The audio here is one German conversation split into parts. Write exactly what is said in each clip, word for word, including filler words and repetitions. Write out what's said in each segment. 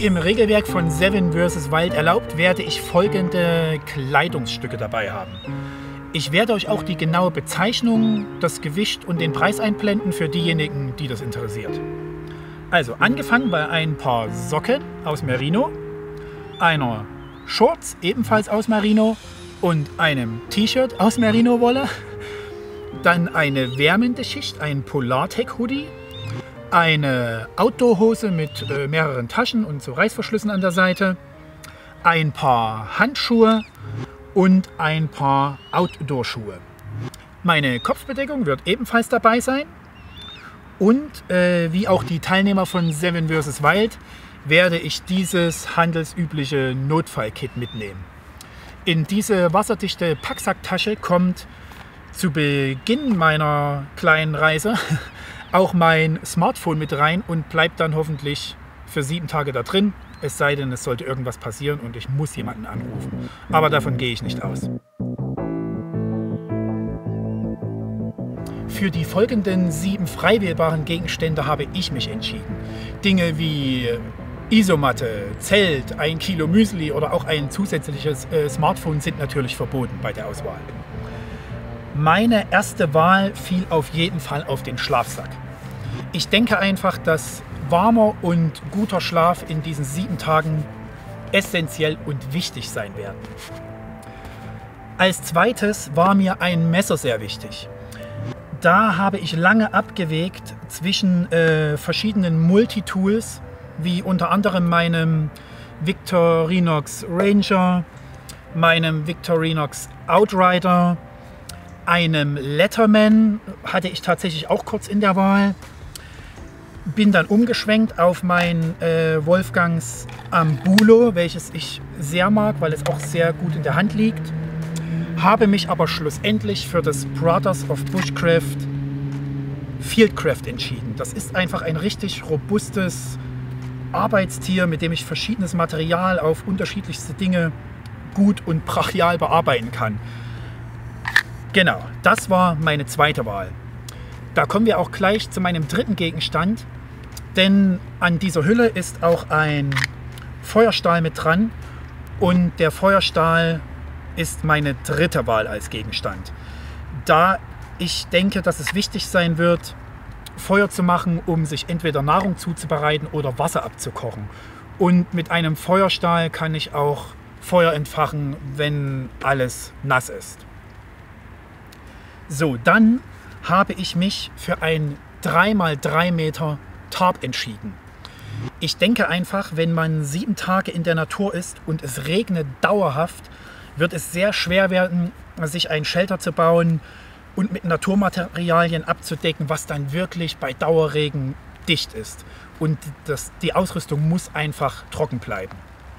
im Regelwerk von Seven versus. Wild erlaubt, werde ich folgende Kleidungsstücke dabei haben. Ich werde euch auch die genaue Bezeichnung, das Gewicht und den Preis einblenden für diejenigen, die das interessiert. Also angefangen bei ein paar Socken aus Merino, einer Shorts ebenfalls aus Merino und einem T-Shirt aus Merino-Wolle, dann eine wärmende Schicht, ein Polartec-Hoodie, eine Outdoor-Hose mit äh, mehreren Taschen und so Reißverschlüssen an der Seite, ein paar Handschuhe und ein paar Outdoor-Schuhe. Meine Kopfbedeckung wird ebenfalls dabei sein und äh, wie auch die Teilnehmer von Seven versus. Wild werde ich dieses handelsübliche Notfallkit mitnehmen. In diese wasserdichte Packsacktasche kommt zu Beginn meiner kleinen Reise auch mein Smartphone mit rein und bleibt dann hoffentlich für sieben Tage da drin. Es sei denn, es sollte irgendwas passieren und ich muss jemanden anrufen. Aber davon gehe ich nicht aus. Für die folgenden sieben frei wählbaren Gegenstände habe ich mich entschieden. Dinge wie Isomatte, Zelt, ein Kilo Müsli oder auch ein zusätzliches äh, Smartphone sind natürlich verboten bei der Auswahl. Meine erste Wahl fiel auf jeden Fall auf den Schlafsack. Ich denke einfach, dass warmer und guter Schlaf in diesen sieben Tagen essentiell und wichtig sein werden. Als zweites war mir ein Messer sehr wichtig. Da habe ich lange abgewägt zwischen äh, verschiedenen Multitools, wie unter anderem meinem Victorinox Ranger, meinem Victorinox Outrider, einem Letterman, hatte ich tatsächlich auch kurz in der Wahl. Bin dann umgeschwenkt auf mein äh, Wolfgangs Ambulo, welches ich sehr mag, weil es auch sehr gut in der Hand liegt. Habe mich aber schlussendlich für das Brothers of Bushcraft Fieldcraft entschieden. Das ist einfach ein richtig robustes Arbeitstier, mit dem ich verschiedenes Material auf unterschiedlichste Dinge gut und brachial bearbeiten kann. Genau, das war meine zweite Wahl. Da kommen wir auch gleich zu meinem dritten Gegenstand, denn an dieser Hülle ist auch ein Feuerstahl mit dran und der Feuerstahl ist meine dritte Wahl als Gegenstand. Da ich denke, dass es wichtig sein wird, Feuer zu machen, um sich entweder Nahrung zuzubereiten oder Wasser abzukochen. Und mit einem Feuerstahl kann ich auch Feuer entfachen, wenn alles nass ist. So, dann habe ich mich für ein drei mal drei Meter Tarp entschieden. Ich denke einfach, wenn man sieben Tage in der Natur ist und es regnet dauerhaft, wird es sehr schwer werden, sich ein Shelter zu bauen und mit Naturmaterialien abzudecken, was dann wirklich bei Dauerregen dicht ist. Und das, die Ausrüstung muss einfach trocken bleiben.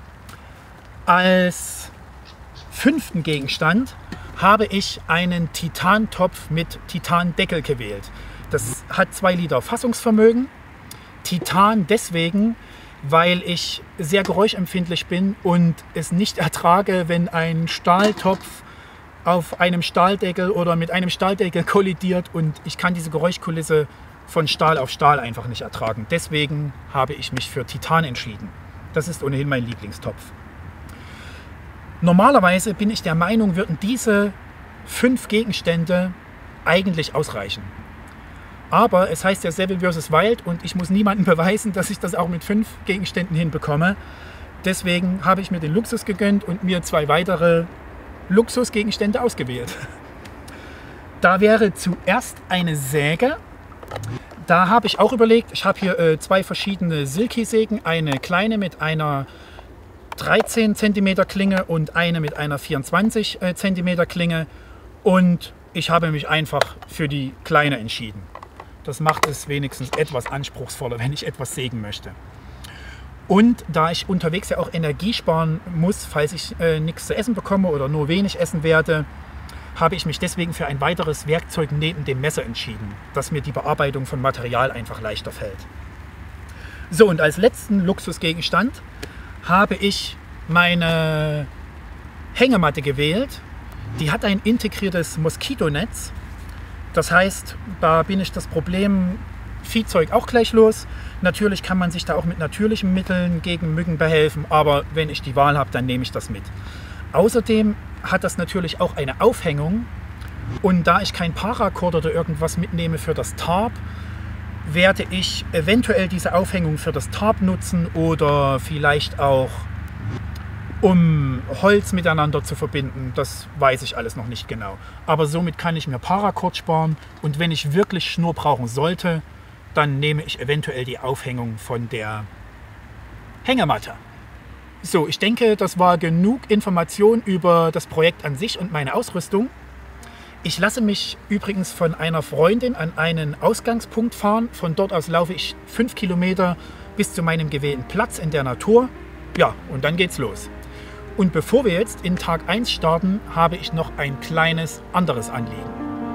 Als fünften Gegenstand habe ich einen Titantopf mit Titandeckel gewählt. Das hat zwei Liter Fassungsvermögen. Titan deswegen, weil ich sehr geräuschempfindlich bin und es nicht ertrage, wenn ein Stahltopf auf einem Stahldeckel oder mit einem Stahldeckel kollidiert und ich kann diese Geräuschkulisse von Stahl auf Stahl einfach nicht ertragen. Deswegen habe ich mich für Titan entschieden. Das ist ohnehin mein Lieblingstopf. Normalerweise bin ich der Meinung, würden diese fünf Gegenstände eigentlich ausreichen. Aber es heißt ja Seven versus. Wild und ich muss niemandem beweisen, dass ich das auch mit fünf Gegenständen hinbekomme. Deswegen habe ich mir den Luxus gegönnt und mir zwei weitere Luxusgegenstände ausgewählt. Da wäre zuerst eine Säge. Da habe ich auch überlegt, ich habe hier äh, zwei verschiedene Silky-Sägen, eine kleine mit einer dreizehn Zentimeter Klinge und eine mit einer vierundzwanzig Zentimeter Klinge und ich habe mich einfach für die kleine entschieden. Das macht es wenigstens etwas anspruchsvoller, wenn ich etwas sägen möchte. Und da ich unterwegs ja auch Energie sparen muss, falls ich äh, nichts zu essen bekomme oder nur wenig essen werde, habe ich mich deswegen für ein weiteres Werkzeug neben dem Messer entschieden, dass mir die Bearbeitung von Material einfach leichter fällt. So, und als letzten Luxusgegenstand habe ich meine Hängematte gewählt. Die hat ein integriertes Moskitonetz. Das heißt, da bin ich das Problem Viehzeug auch gleich los. Natürlich kann man sich da auch mit natürlichen Mitteln gegen Mücken behelfen, aber wenn ich die Wahl habe, dann nehme ich das mit. Außerdem hat das natürlich auch eine Aufhängung, und da ich kein Paracord oder irgendwas mitnehme für das Tarp, werde ich eventuell diese Aufhängung für das Tarp nutzen oder vielleicht auch um Holz miteinander zu verbinden. Das weiß ich alles noch nicht genau. Aber somit kann ich mir Paracord sparen, und wenn ich wirklich Schnur brauchen sollte, dann nehme ich eventuell die Aufhängung von der Hängematte. So, ich denke, das war genug Information über das Projekt an sich und meine Ausrüstung. Ich lasse mich übrigens von einer Freundin an einen Ausgangspunkt fahren. Von dort aus laufe ich fünf Kilometer bis zu meinem gewählten Platz in der Natur. Ja, und dann geht's los. Und bevor wir jetzt in Tag eins starten, habe ich noch ein kleines anderes Anliegen.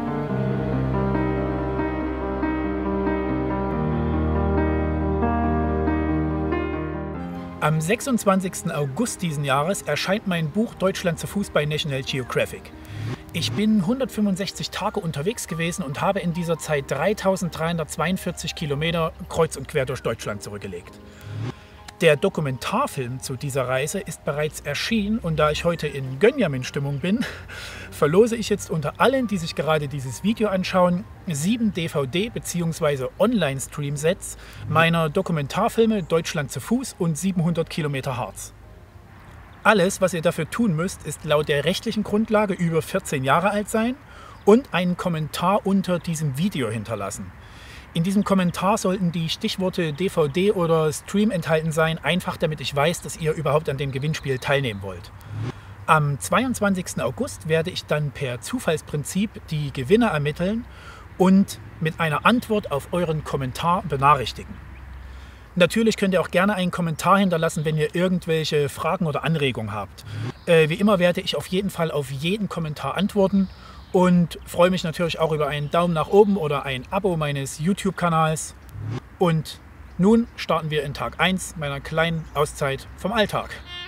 Am sechsundzwanzigsten August diesen Jahres erscheint mein Buch Deutschland zu Fuß bei National Geographic. Ich bin hundertfünfundsechzig Tage unterwegs gewesen und habe in dieser Zeit dreitausenddreihundertzweiundvierzig Kilometer kreuz und quer durch Deutschland zurückgelegt. Der Dokumentarfilm zu dieser Reise ist bereits erschienen, und da ich heute in Gönjamin-Stimmung bin, verlose ich jetzt unter allen, die sich gerade dieses Video anschauen, sieben D V D- bzw. Online-Stream-Sets meiner Dokumentarfilme Deutschland zu Fuß und siebenhundert Kilometer Harz. Alles, was ihr dafür tun müsst, ist laut der rechtlichen Grundlage über vierzehn Jahre alt sein und einen Kommentar unter diesem Video hinterlassen. In diesem Kommentar sollten die Stichworte D V D oder Stream enthalten sein, einfach damit ich weiß, dass ihr überhaupt an dem Gewinnspiel teilnehmen wollt. Am zweiundzwanzigsten August werde ich dann per Zufallsprinzip die Gewinner ermitteln und mit einer Antwort auf euren Kommentar benachrichtigen. Natürlich könnt ihr auch gerne einen Kommentar hinterlassen, wenn ihr irgendwelche Fragen oder Anregungen habt. Äh, wie immer werde ich auf jeden Fall auf jeden Kommentar antworten und freue mich natürlich auch über einen Daumen nach oben oder ein Abo meines YouTube-Kanals. Und nun starten wir in Tag eins meiner kleinen Auszeit vom Alltag.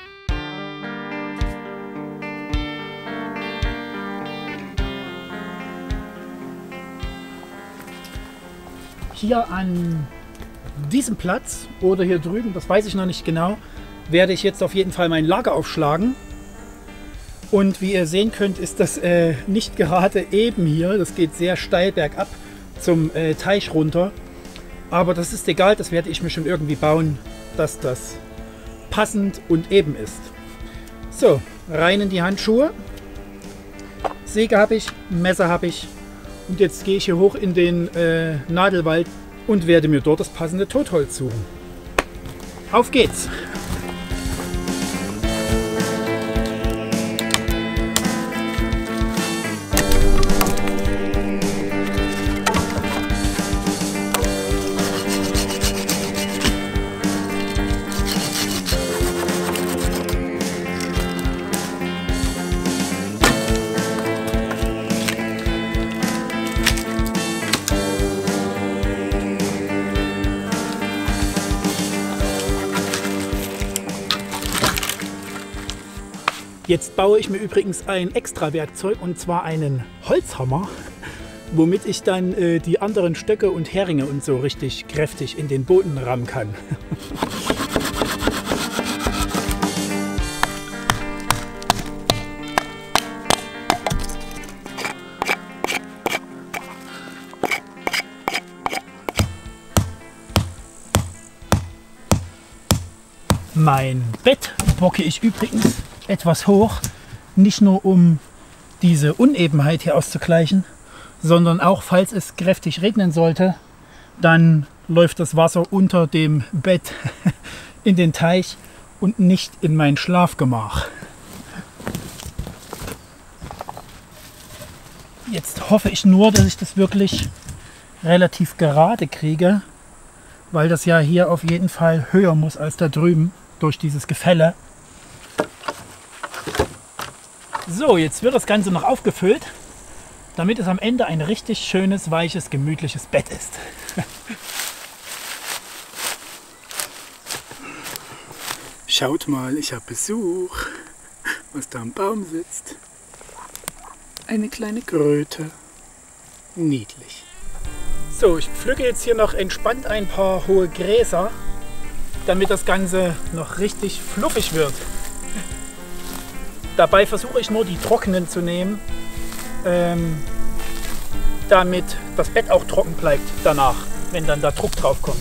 Hier an diesem Platz oder hier drüben, das weiß ich noch nicht genau, werde ich jetzt auf jeden Fall mein Lager aufschlagen. Und wie ihr sehen könnt, ist das äh, nicht gerade eben hier. Das geht sehr steil bergab zum äh, Teich runter. Aber das ist egal, das werde ich mir schon irgendwie bauen, dass das passend und eben ist. So, rein in die Handschuhe. Säge habe ich, Messer habe ich. Und jetzt gehe ich hier hoch in den äh, Nadelwald und werde mir dort das passende Totholz suchen. Auf geht's! Jetzt baue ich mir übrigens ein extra Werkzeug, und zwar einen Holzhammer, womit ich dann äh, die anderen Stöcke und Heringe und so richtig kräftig in den Boden rammen kann. Mein Bett bocke ich übrigens etwas hoch, nicht nur um diese Unebenheit hier auszugleichen, sondern auch, falls es kräftig regnen sollte, dann läuft das Wasser unter dem Bett in den Teich und nicht in mein Schlafgemach. Jetzt hoffe ich nur, dass ich das wirklich relativ gerade kriege, weil das ja hier auf jeden Fall höher muss als da drüben durch dieses Gefälle. So, jetzt wird das Ganze noch aufgefüllt, damit es am Ende ein richtig schönes, weiches, gemütliches Bett ist. Schaut mal, ich habe Besuch, was da am Baum sitzt. Eine kleine Kröte. Niedlich. So, ich pflücke jetzt hier noch entspannt ein paar hohe Gräser, damit das Ganze noch richtig fluffig wird. Dabei versuche ich nur die trockenen zu nehmen, ähm, damit das Bett auch trocken bleibt danach, wenn dann da Druck drauf kommt.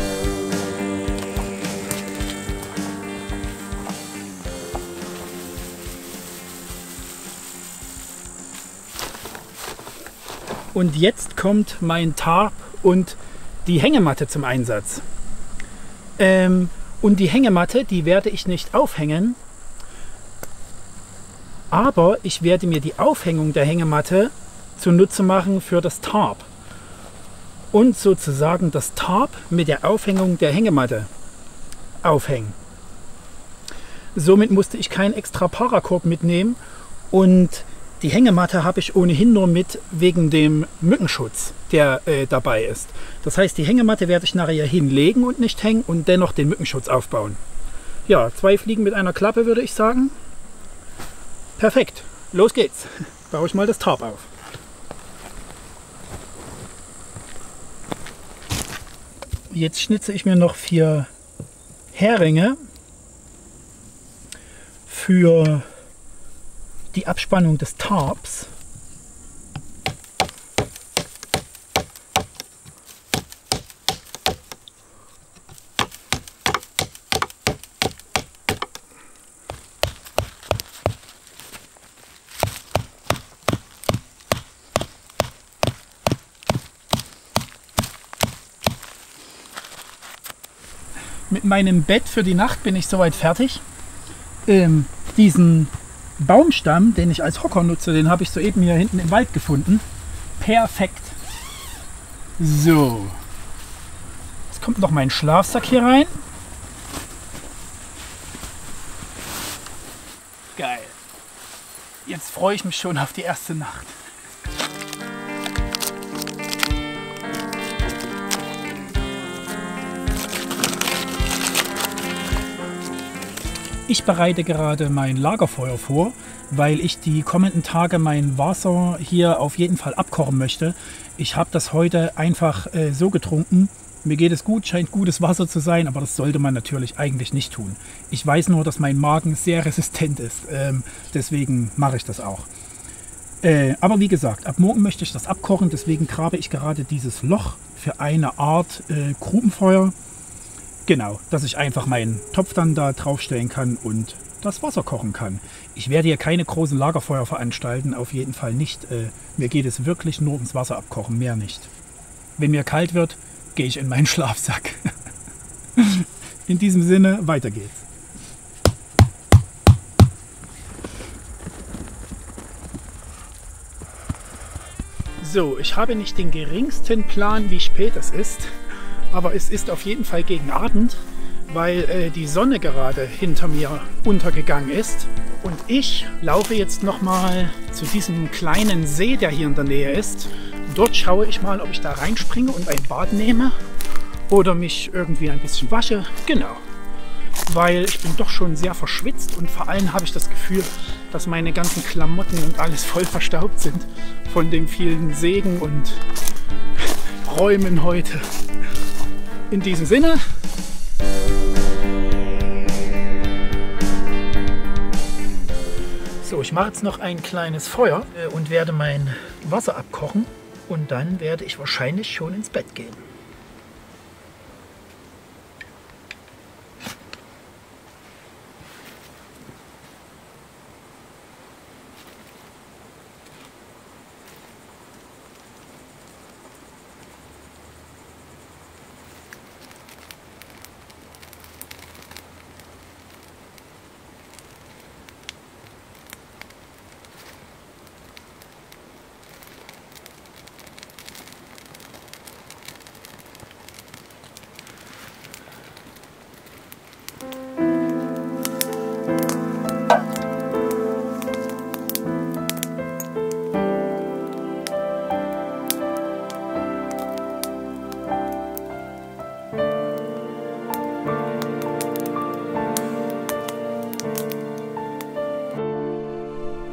Und jetzt kommt mein Tarp und die Hängematte zum Einsatz. Ähm, und die Hängematte, die werde ich nicht aufhängen, aber ich werde mir die Aufhängung der Hängematte zunutze machen für das Tarp. Und sozusagen das Tarp mit der Aufhängung der Hängematte aufhängen. Somit musste ich keinen extra Paracord mitnehmen und die Hängematte habe ich ohnehin nur mit wegen dem Mückenschutz, der äh, dabei ist. Das heißt, die Hängematte werde ich nachher hinlegen und nicht hängen und dennoch den Mückenschutz aufbauen. Ja, zwei Fliegen mit einer Klappe, würde ich sagen. Perfekt, los geht's. Baue ich mal das Tarp auf. Jetzt schnitze ich mir noch vier Heringe für die Abspannung des Tarps. Mit meinem Bett für die Nacht bin ich soweit fertig. Ähm, diesen Baumstamm, den ich als Hocker nutze, den habe ich soeben hier hinten im Wald gefunden. Perfekt. So. Jetzt kommt noch mein Schlafsack hier rein. Geil. Jetzt freue ich mich schon auf die erste Nacht. Ich bereite gerade mein Lagerfeuer vor, weil ich die kommenden Tage mein Wasser hier auf jeden Fall abkochen möchte. Ich habe das heute einfach äh, so getrunken. Mir geht es gut, scheint gutes Wasser zu sein, aber das sollte man natürlich eigentlich nicht tun. Ich weiß nur, dass mein Magen sehr resistent ist, ähm, deswegen mache ich das auch. Äh, aber wie gesagt, ab morgen möchte ich das abkochen, deswegen grabe ich gerade dieses Loch für eine Art äh, Grubenfeuer. Genau, dass ich einfach meinen Topf dann da draufstellen kann und das Wasser kochen kann. Ich werde hier keine großen Lagerfeuer veranstalten, auf jeden Fall nicht. Äh, mir geht es wirklich nur ums Wasser abkochen, mehr nicht. Wenn mir kalt wird, gehe ich in meinen Schlafsack. In diesem Sinne, weiter geht's. So, ich habe nicht den geringsten Plan, wie spät es ist. Aber es ist auf jeden Fall gegen Abend, weil äh, die Sonne gerade hinter mir untergegangen ist. Und ich laufe jetzt nochmal zu diesem kleinen See, der hier in der Nähe ist. Dort schaue ich mal, ob ich da reinspringe und ein Bad nehme oder mich irgendwie ein bisschen wasche. Genau, weil ich bin doch schon sehr verschwitzt und vor allem habe ich das Gefühl, dass meine ganzen Klamotten und alles voll verstaubt sind von den vielen Sägen und Räumen heute. In diesem Sinne, so, ich mache jetzt noch ein kleines Feuer und werde mein Wasser abkochen und dann werde ich wahrscheinlich schon ins Bett gehen.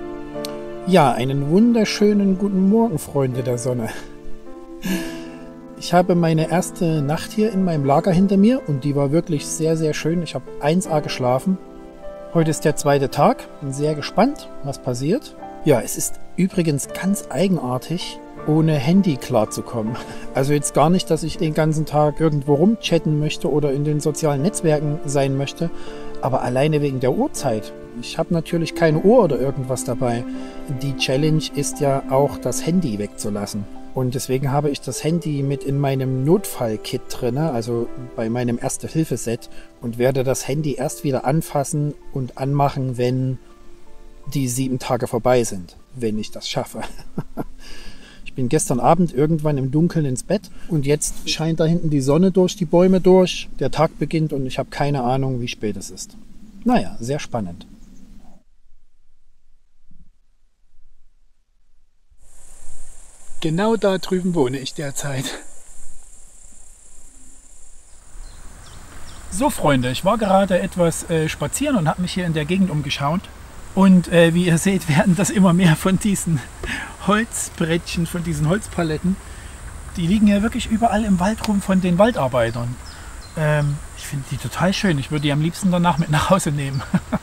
Ja, einen wunderschönen guten Morgen, Freunde der Sonne. Ich habe meine erste Nacht hier in meinem Lager hinter mir und die war wirklich sehr, sehr schön. Ich habe eins A geschlafen. Heute ist der zweite Tag. Bin sehr gespannt, was passiert. Ja, es ist übrigens ganz eigenartig, ohne Handy klarzukommen. Also jetzt gar nicht, dass ich den ganzen Tag irgendwo rumchatten möchte oder in den sozialen Netzwerken sein möchte, aber alleine wegen der Uhrzeit. Ich habe natürlich keine Uhr oder irgendwas dabei. Die Challenge ist ja auch, das Handy wegzulassen. Und deswegen habe ich das Handy mit in meinem Notfall-Kit drin, also bei meinem Erste-Hilfe-Set, und werde das Handy erst wieder anfassen und anmachen, wenn die sieben Tage vorbei sind, wenn ich das schaffe. Ich bin gestern Abend irgendwann im Dunkeln ins Bett und jetzt scheint da hinten die Sonne durch die Bäume durch, der Tag beginnt und ich habe keine Ahnung, wie spät es ist. Naja, sehr spannend. Genau da drüben wohne ich derzeit. So Freunde, ich war gerade etwas äh, spazieren und habe mich hier in der Gegend umgeschaut. Und äh, wie ihr seht, werden das immer mehr von diesen Holzbrettchen, von diesen Holzpaletten. Die liegen ja wirklich überall im Wald rum von den Waldarbeitern. Ähm, ich finde die total schön. Ich würde die am liebsten danach mit nach Hause nehmen.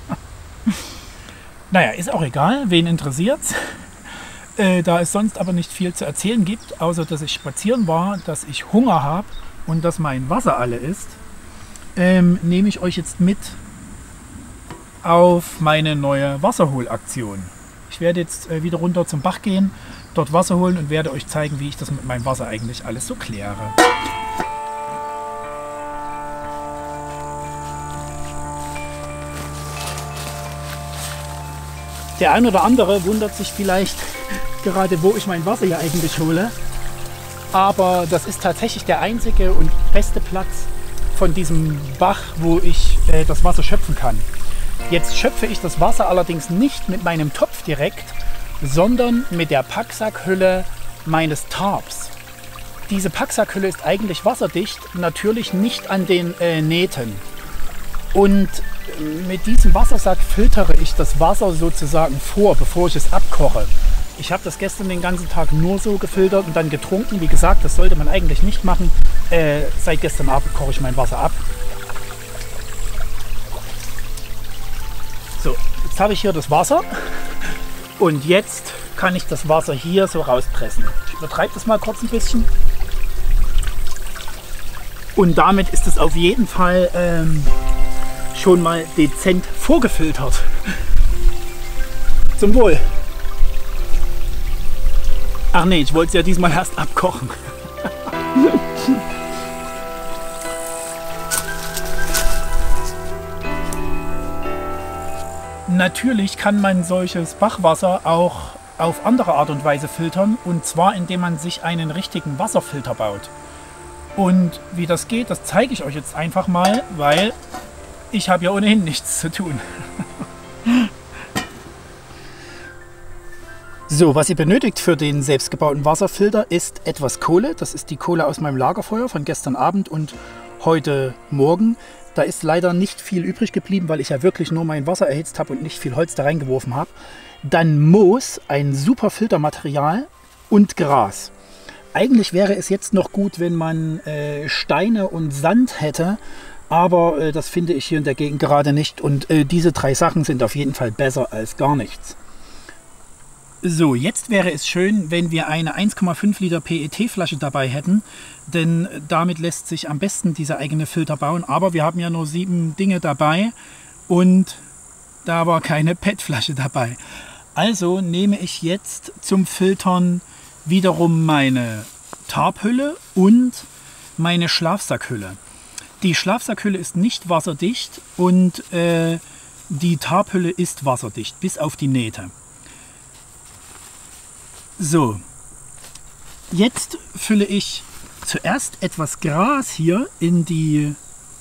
Naja, ist auch egal, wen interessiert's. Äh, da es sonst aber nicht viel zu erzählen gibt, außer dass ich spazieren war, dass ich Hunger habe und dass mein Wasser alle ist, ähm, nehme ich euch jetzt mit auf meine neue Wasserholaktion. Ich werde jetzt äh, wieder runter zum Bach gehen, dort Wasser holen und werde euch zeigen, wie ich das mit meinem Wasser eigentlich alles so kläre. Der ein oder andere wundert sich vielleicht gerade, wo ich mein Wasser hier eigentlich hole. Aber das ist tatsächlich der einzige und beste Platz von diesem Bach, wo ich äh, das Wasser schöpfen kann. Jetzt schöpfe ich das Wasser allerdings nicht mit meinem Topf direkt, sondern mit der Packsackhülle meines Tarps. Diese Packsackhülle ist eigentlich wasserdicht, natürlich nicht an den äh, Nähten. Und mit diesem Wassersack filtere ich das Wasser sozusagen vor, bevor ich es abkoche. Ich habe das gestern den ganzen Tag nur so gefiltert und dann getrunken. Wie gesagt, das sollte man eigentlich nicht machen. Äh, seit gestern Abend koche ich mein Wasser ab. So, jetzt habe ich hier das Wasser und jetzt kann ich das Wasser hier so rauspressen. Ich übertreibe das mal kurz ein bisschen. Und damit ist es auf jeden Fall ähm, schon mal dezent vorgefiltert. Zum Wohl. Ach nee, ich wollte es ja diesmal erst abkochen. Natürlich kann man solches Bachwasser auch auf andere Art und Weise filtern, und zwar indem man sich einen richtigen Wasserfilter baut. Und wie das geht, das zeige ich euch jetzt einfach mal, weil ich habe ja ohnehin nichts zu tun. So, was ihr benötigt für den selbstgebauten Wasserfilter ist etwas Kohle. Das ist die Kohle aus meinem Lagerfeuer von gestern Abend und heute Morgen. Da ist leider nicht viel übrig geblieben, weil ich ja wirklich nur mein Wasser erhitzt habe und nicht viel Holz da reingeworfen habe. Dann Moos, ein super Filtermaterial, und Gras. Eigentlich wäre es jetzt noch gut, wenn man äh, Steine und Sand hätte, aber äh, das finde ich hier in der Gegend gerade nicht. Und äh, diese drei Sachen sind auf jeden Fall besser als gar nichts. So, jetzt wäre es schön, wenn wir eine eins Komma fünf Liter P E T-Flasche dabei hätten, denn damit lässt sich am besten dieser eigene Filter bauen. Aber wir haben ja nur sieben Dinge dabei und da war keine P E T-Flasche dabei. Also nehme ich jetzt zum Filtern wiederum meine Tarphülle und meine Schlafsackhülle. Die Schlafsackhülle ist nicht wasserdicht und äh, die Tarphülle ist wasserdicht, bis auf die Nähte. So, jetzt fülle ich zuerst etwas Gras hier in die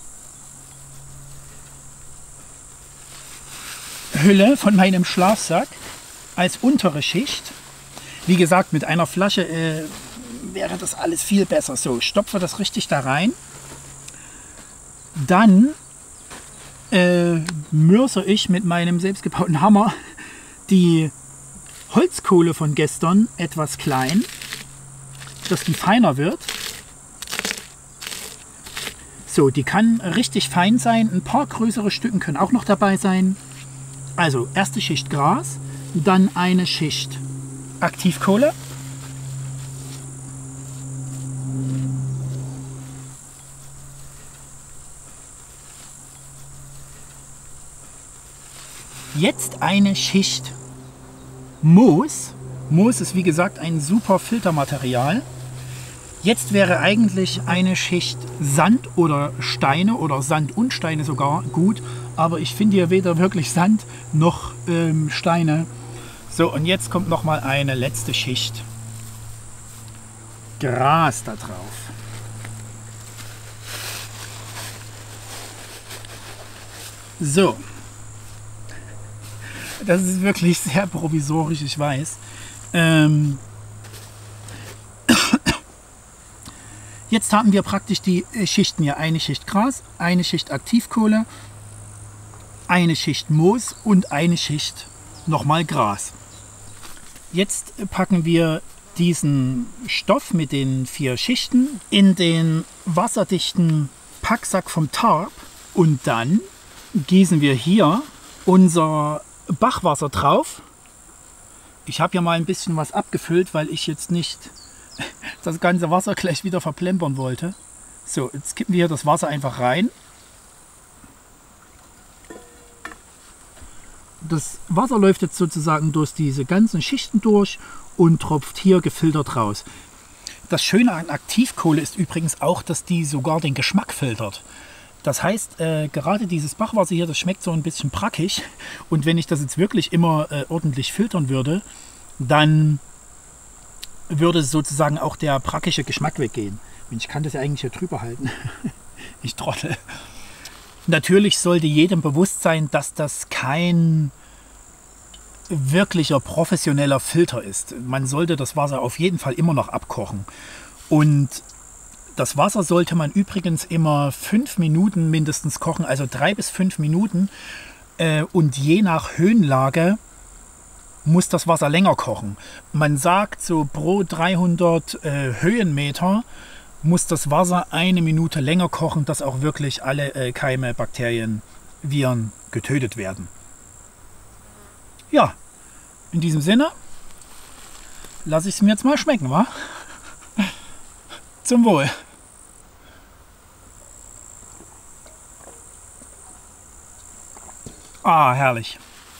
Hülle von meinem Schlafsack als untere Schicht. Wie gesagt, mit einer Flasche äh, wäre das alles viel besser. So, ich stopfe das richtig da rein. Dann äh, mörse ich mit meinem selbstgebauten Hammer die Holzkohle von gestern etwas klein, dass die feiner wird. So, die kann richtig fein sein. Ein paar größere Stücken können auch noch dabei sein. Also erste Schicht Gras, dann eine Schicht Aktivkohle. Jetzt eine Schicht Moos. Moos ist wie gesagt ein super Filtermaterial. Jetzt wäre eigentlich eine Schicht Sand oder Steine oder Sand und Steine sogar gut, aber ich finde hier weder wirklich Sand noch ähm, Steine. So, und jetzt kommt noch mal eine letzte Schicht Gras da drauf. So, das ist wirklich sehr provisorisch, ich weiß. Ähm Jetzt haben wir praktisch die Schichten hier. Eine Schicht Gras, eine Schicht Aktivkohle, eine Schicht Moos und eine Schicht nochmal Gras. Jetzt packen wir diesen Stoff mit den vier Schichten in den wasserdichten Packsack vom Tarp und dann gießen wir hier unser Bachwasser drauf. Ich habe ja mal ein bisschen was abgefüllt, weil ich jetzt nicht das ganze Wasser gleich wieder verplempern wollte. So, jetzt kippen wir hier das Wasser einfach rein. Das Wasser läuft jetzt sozusagen durch diese ganzen Schichten durch und tropft hier gefiltert raus. Das Schöne an Aktivkohle ist übrigens auch, dass die sogar den Geschmack filtert. Das heißt, äh, gerade dieses Bachwasser hier, das schmeckt so ein bisschen brackig. Und wenn ich das jetzt wirklich immer äh, ordentlich filtern würde, dann würde sozusagen auch der brackige Geschmack weggehen. Ich kann das ja eigentlich hier drüber halten. Ich trottel. Natürlich sollte jedem bewusst sein, dass das kein wirklicher professioneller Filter ist. Man sollte das Wasser auf jeden Fall immer noch abkochen. Und das Wasser sollte man übrigens immer fünf Minuten mindestens kochen, also drei bis fünf Minuten. Und je nach Höhenlage muss das Wasser länger kochen. Man sagt, so pro dreihundert äh, Höhenmeter muss das Wasser eine Minute länger kochen, dass auch wirklich alle äh, Keime, Bakterien, Viren getötet werden. Ja, in diesem Sinne lasse ich es mir jetzt mal schmecken, wa? Zum Wohl. Ah, herrlich.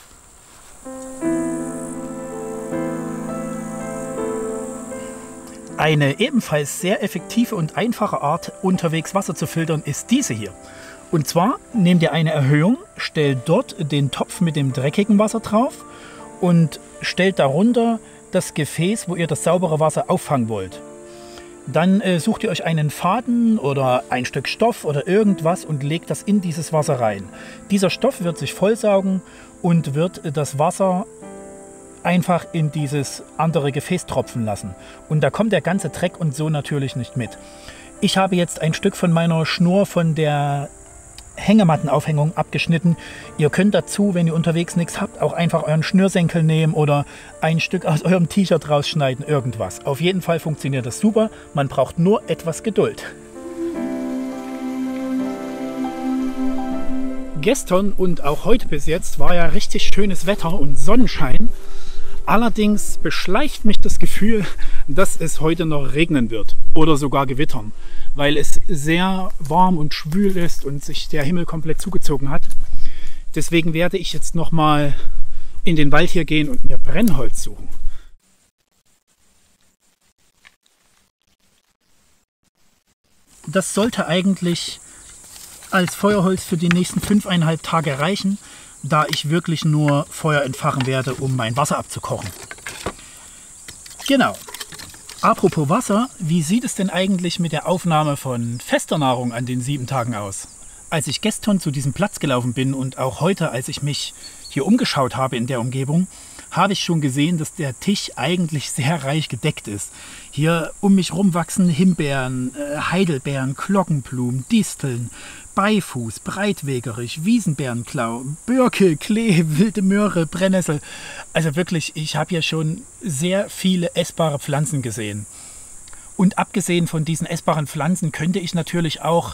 Eine ebenfalls sehr effektive und einfache Art, unterwegs Wasser zu filtern, ist diese hier. Und zwar nehmt ihr eine Erhöhung, stellt dort den Topf mit dem dreckigen Wasser drauf und stellt darunter das Gefäß, wo ihr das saubere Wasser auffangen wollt. Dann äh, sucht ihr euch einen Faden oder ein Stück Stoff oder irgendwas und legt das in dieses Wasser rein. Dieser Stoff wird sich vollsaugen und wird das Wasser einfach in dieses andere Gefäß tropfen lassen. Und da kommt der ganze Dreck und so natürlich nicht mit. Ich habe jetzt ein Stück von meiner Schnur von der Hängemattenaufhängung abgeschnitten. Ihr könnt dazu, wenn ihr unterwegs nichts habt, auch einfach euren Schnürsenkel nehmen oder ein Stück aus eurem T-Shirt rausschneiden, irgendwas. Auf jeden Fall funktioniert das super. Man braucht nur etwas Geduld. Gestern und auch heute bis jetzt war ja richtig schönes Wetter und Sonnenschein. Allerdings beschleicht mich das Gefühl, dass es heute noch regnen wird oder sogar gewittern, weil es sehr warm und schwül ist und sich der Himmel komplett zugezogen hat. Deswegen werde ich jetzt noch mal in den Wald hier gehen und mir Brennholz suchen. Das sollte eigentlich als Feuerholz für die nächsten fünfeinhalb Tage reichen, da ich wirklich nur Feuer entfachen werde, um mein Wasser abzukochen. Genau. Apropos Wasser, wie sieht es denn eigentlich mit der Aufnahme von fester Nahrung an den sieben Tagen aus? Als ich gestern zu diesem Platz gelaufen bin und auch heute, als ich mich hier umgeschaut habe in der Umgebung, habe ich schon gesehen, dass der Tisch eigentlich sehr reich gedeckt ist. Hier um mich rum wachsen Himbeeren, Heidelbeeren, Glockenblumen, Disteln, Beifuß, Breitwegerich, Wiesenbärenklau, Birke, Klee, wilde Möhre, Brennnessel. Also wirklich, ich habe hier schon sehr viele essbare Pflanzen gesehen. Und abgesehen von diesen essbaren Pflanzen könnte ich natürlich auch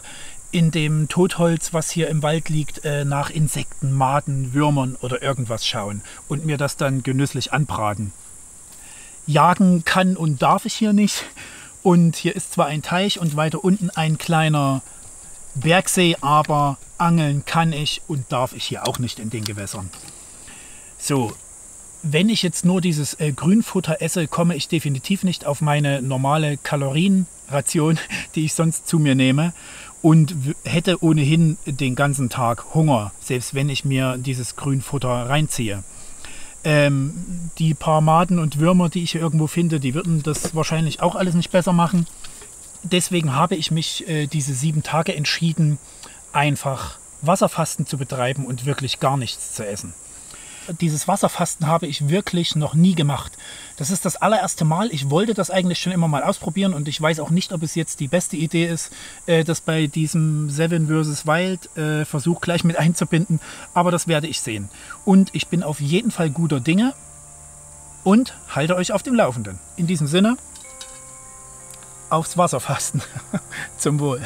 in dem Totholz, was hier im Wald liegt, äh, nach Insekten, Maden, Würmern oder irgendwas schauen und mir das dann genüsslich anbraten. Jagen kann und darf ich hier nicht. Und hier ist zwar ein Teich und weiter unten ein kleiner Bergsee, aber angeln kann ich und darf ich hier auch nicht in den Gewässern. So, wenn ich jetzt nur dieses äh, Grünfutter esse, komme ich definitiv nicht auf meine normale Kalorienration, die ich sonst zu mir nehme, und hätte ohnehin den ganzen Tag Hunger, selbst wenn ich mir dieses Grünfutter reinziehe. Ähm, die paar Maden und Würmer, die ich hier irgendwo finde, die würden das wahrscheinlich auch alles nicht besser machen. Deswegen habe ich mich äh, diese sieben Tage entschieden, einfach Wasserfasten zu betreiben und wirklich gar nichts zu essen. Dieses Wasserfasten habe ich wirklich noch nie gemacht. Das ist das allererste Mal. Ich wollte das eigentlich schon immer mal ausprobieren und ich weiß auch nicht, ob es jetzt die beste Idee ist, das bei diesem Seven versus. Wild Versuch gleich mit einzubinden. Aber das werde ich sehen. Und ich bin auf jeden Fall guter Dinge und halte euch auf dem Laufenden. In diesem Sinne, aufs Wasserfasten. Zum Wohl.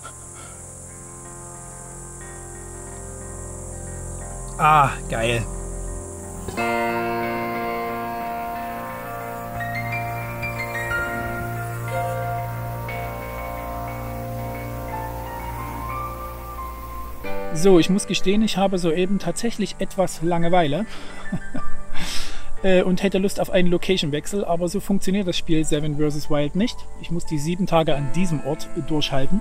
Ah, geil. So, ich muss gestehen, ich habe soeben tatsächlich etwas Langeweile und hätte Lust auf einen Location-Wechsel, aber so funktioniert das Spiel Seven versus. Wild nicht. Ich muss die sieben Tage an diesem Ort durchhalten.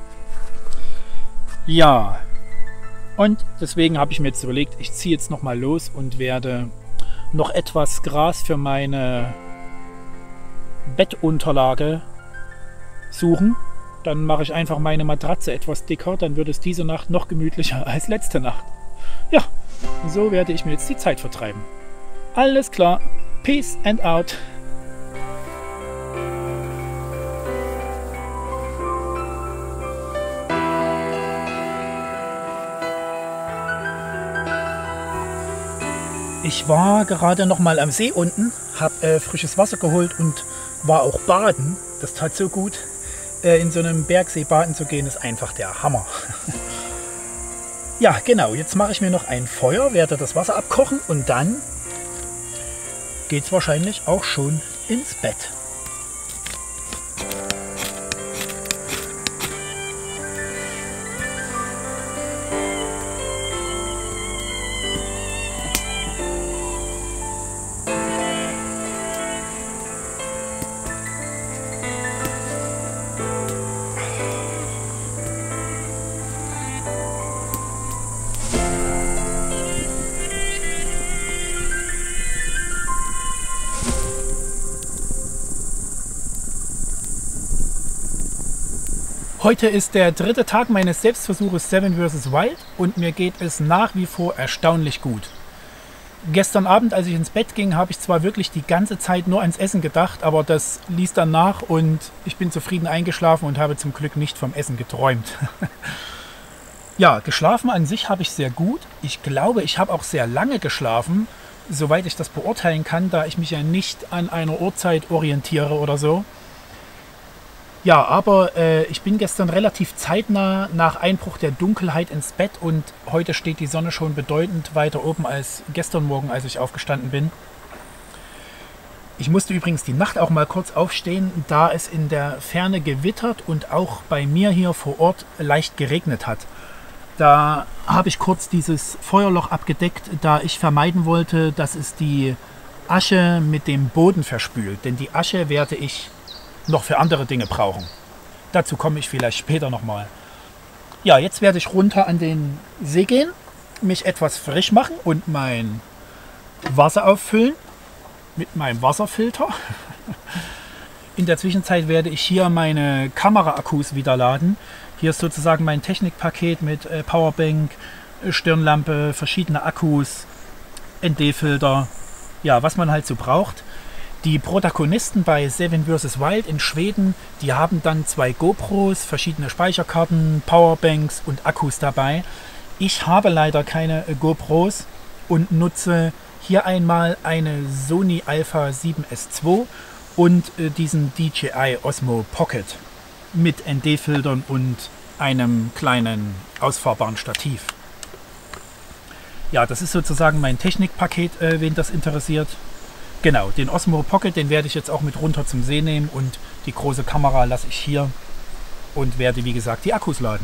Ja, und deswegen habe ich mir jetzt überlegt, ich ziehe jetzt nochmal los und werde noch etwas Gras für meine Bettunterlage suchen. Dann mache ich einfach meine Matratze etwas dicker, dann wird es diese Nacht noch gemütlicher als letzte Nacht. Ja, so werde ich mir jetzt die Zeit vertreiben. Alles klar, peace and out. Ich war gerade noch mal am See unten, habe äh, frisches Wasser geholt und war auch baden. Das tat so gut. Äh, in so einem Bergsee baden zu gehen, ist einfach der Hammer. Ja, genau. Jetzt mache ich mir noch ein Feuer, werde das Wasser abkochen und dann geht es wahrscheinlich auch schon ins Bett. Heute ist der dritte Tag meines Selbstversuches Seven versus. Wild und mir geht es nach wie vor erstaunlich gut. Gestern Abend, als ich ins Bett ging, habe ich zwar wirklich die ganze Zeit nur ans Essen gedacht, aber das ließ dann nach und ich bin zufrieden eingeschlafen und habe zum Glück nicht vom Essen geträumt. Ja, geschlafen an sich habe ich sehr gut. Ich glaube, ich habe auch sehr lange geschlafen, soweit ich das beurteilen kann, da ich mich ja nicht an einer Uhrzeit orientiere oder so. Ja, aber äh, ich bin gestern relativ zeitnah nach Einbruch der Dunkelheit ins Bett und heute steht die Sonne schon bedeutend weiter oben als gestern Morgen, als ich aufgestanden bin. Ich musste übrigens die Nacht auch mal kurz aufstehen, da es in der Ferne gewittert und auch bei mir hier vor Ort leicht geregnet hat. Da habe ich kurz dieses Feuerloch abgedeckt, da ich vermeiden wollte, dass es die Asche mit dem Boden verspült, denn die Asche werde ich noch für andere Dinge brauchen. Dazu komme ich vielleicht später nochmal. Ja, jetzt werde ich runter an den See gehen, mich etwas frisch machen und mein Wasser auffüllen mit meinem Wasserfilter. In der Zwischenzeit werde ich hier meine Kamera-Akkus wieder laden. Hier ist sozusagen mein Technikpaket mit äh, Powerbank, Stirnlampe, verschiedene Akkus, N D-Filter, ja, was man halt so braucht. Die Protagonisten bei Seven versus. Wild in Schweden, die haben dann zwei GoPros, verschiedene Speicherkarten, Powerbanks und Akkus dabei. Ich habe leider keine GoPros und nutze hier einmal eine Sony Alpha sieben S zwei und äh, diesen D J I Osmo Pocket mit N D-Filtern und einem kleinen ausfahrbaren Stativ. Ja, das ist sozusagen mein Technikpaket, äh, wen das interessiert. Genau, den Osmo Pocket, den werde ich jetzt auch mit runter zum See nehmen und die große Kamera lasse ich hier und werde, wie gesagt, die Akkus laden.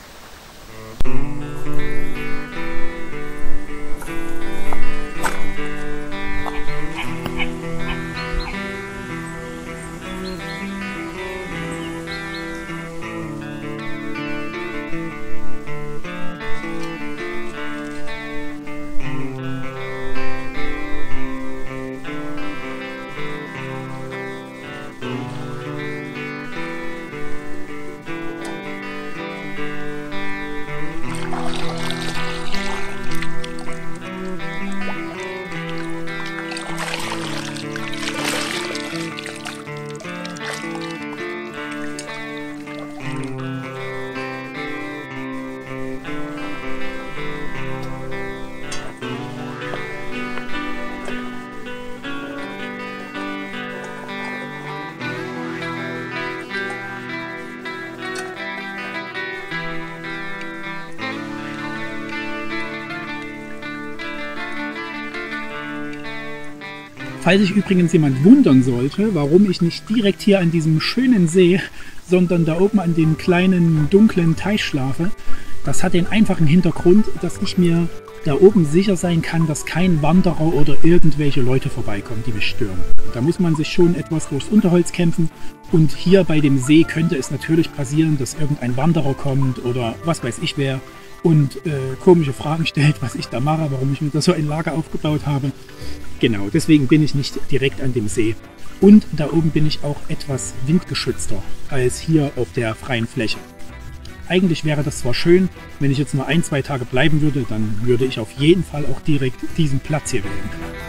Falls sich übrigens jemand wundern sollte, warum ich nicht direkt hier an diesem schönen See, sondern da oben an dem kleinen dunklen Teich schlafe, das hat den einfachen Hintergrund, dass ich mir da oben sicher sein kann, dass kein Wanderer oder irgendwelche Leute vorbeikommen, die mich stören. Da muss man sich schon etwas durchs Unterholz kämpfen und hier bei dem See könnte es natürlich passieren, dass irgendein Wanderer kommt oder was weiß ich wer und äh, komische Fragen stellt, was ich da mache, warum ich mir da so ein Lager aufgebaut habe. Genau, deswegen bin ich nicht direkt an dem See. Und da oben bin ich auch etwas windgeschützter als hier auf der freien Fläche. Eigentlich wäre das zwar schön, wenn ich jetzt nur ein, zwei Tage bleiben würde, dann würde ich auf jeden Fall auch direkt diesen Platz hier wählen.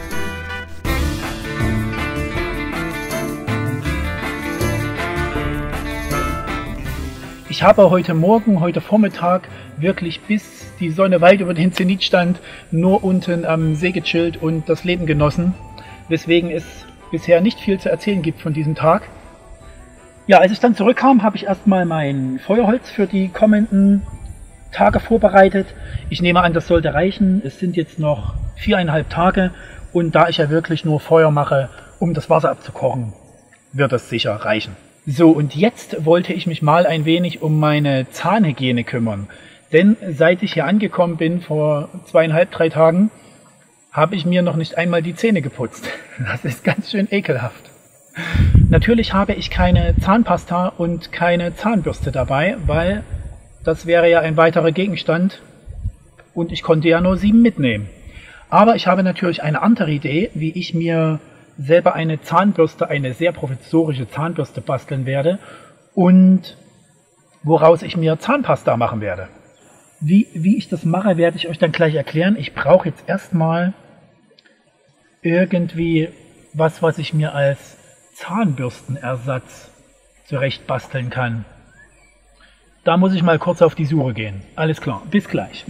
Ich habe heute Morgen, heute Vormittag wirklich bis die Sonne weit über den Zenit stand, nur unten am See gechillt und das Leben genossen, weswegen es bisher nicht viel zu erzählen gibt von diesem Tag. Ja, als ich dann zurückkam, habe ich erstmal mein Feuerholz für die kommenden Tage vorbereitet. Ich nehme an, das sollte reichen. Es sind jetzt noch viereinhalb Tage und da ich ja wirklich nur Feuer mache, um das Wasser abzukochen, wird das sicher reichen. So, und jetzt wollte ich mich mal ein wenig um meine Zahnhygiene kümmern. Denn seit ich hier angekommen bin, vor zweieinhalb, drei Tagen, habe ich mir noch nicht einmal die Zähne geputzt. Das ist ganz schön ekelhaft. Natürlich habe ich keine Zahnpasta und keine Zahnbürste dabei, weil das wäre ja ein weiterer Gegenstand und ich konnte ja nur sieben mitnehmen. Aber ich habe natürlich eine andere Idee, wie ich mir selber eine Zahnbürste, eine sehr provisorische Zahnbürste basteln werde und woraus ich mir Zahnpasta machen werde. Wie, wie ich das mache, werde ich euch dann gleich erklären. Ich brauche jetzt erstmal irgendwie was, was ich mir als Zahnbürstenersatz zurecht basteln kann. Da muss ich mal kurz auf die Suche gehen. Alles klar, bis gleich.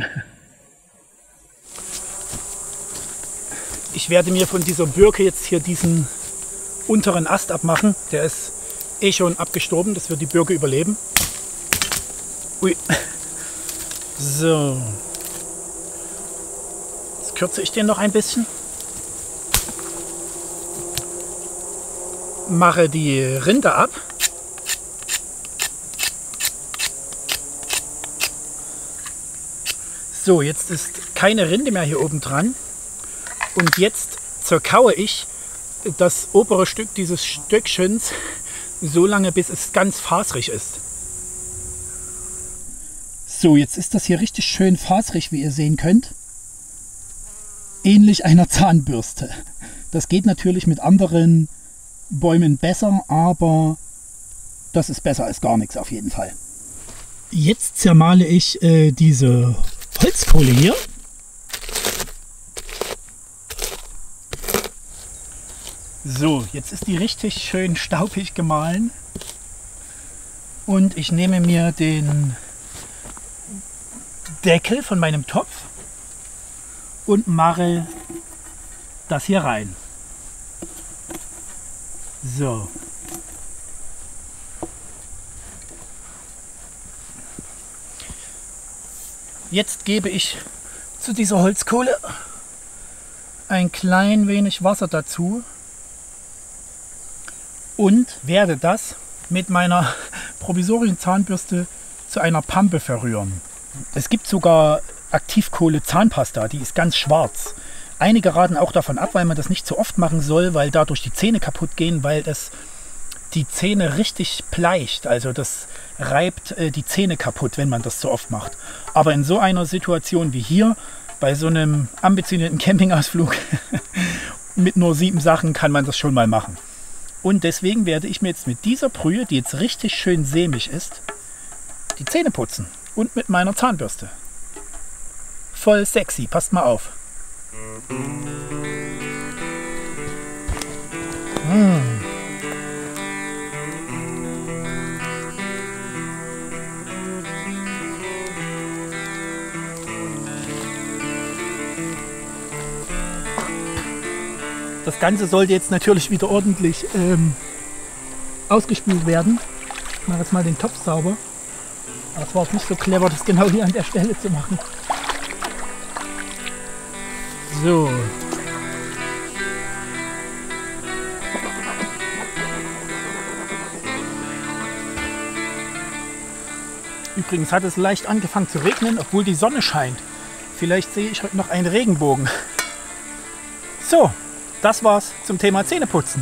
Ich werde mir von dieser Birke jetzt hier diesen unteren Ast abmachen. Der ist eh schon abgestorben, das wird die Birke überleben. Ui. So. Jetzt kürze ich den noch ein bisschen. Mache die Rinde ab. So, jetzt ist keine Rinde mehr hier oben dran. Und jetzt zerkaue ich das obere Stück dieses Stückchens so lange, bis es ganz faserig ist. So, jetzt ist das hier richtig schön faserig, wie ihr sehen könnt. Ähnlich einer Zahnbürste. Das geht natürlich mit anderen Bäumen besser, aber das ist besser als gar nichts auf jeden Fall. Jetzt zermale ich äh, diese Holzkohle hier. So, jetzt ist die richtig schön staubig gemahlen und ich nehme mir den Deckel von meinem Topf und mache das hier rein. So. jetzt gebe ich zu dieser Holzkohle ein klein wenig Wasser dazu und werde das mit meiner provisorischen Zahnbürste zu einer Pampe verrühren. Es gibt sogar Aktivkohle-Zahnpasta, die ist ganz schwarz. Einige raten auch davon ab, weil man das nicht zu oft machen soll, weil dadurch die Zähne kaputt gehen, weil das die Zähne richtig bleicht. Also das reibt äh, die Zähne kaputt, wenn man das zu oft macht. Aber in so einer Situation wie hier, bei so einem ambitionierten Campingausflug mit nur sieben Sachen, kann man das schon mal machen. Und deswegen werde ich mir jetzt mit dieser Brühe, die jetzt richtig schön sämig ist, die Zähne putzen. Und mit meiner Zahnbürste. Voll sexy, passt mal auf. Mmh. Das Ganze sollte jetzt natürlich wieder ordentlich ähm, ausgespült werden. Ich mache jetzt mal den Topf sauber. Aber es war nicht so clever, das genau hier an der Stelle zu machen. So. Übrigens hat es leicht angefangen zu regnen, obwohl die Sonne scheint. Vielleicht sehe ich heute noch einen Regenbogen. So, das war's zum Thema Zähneputzen.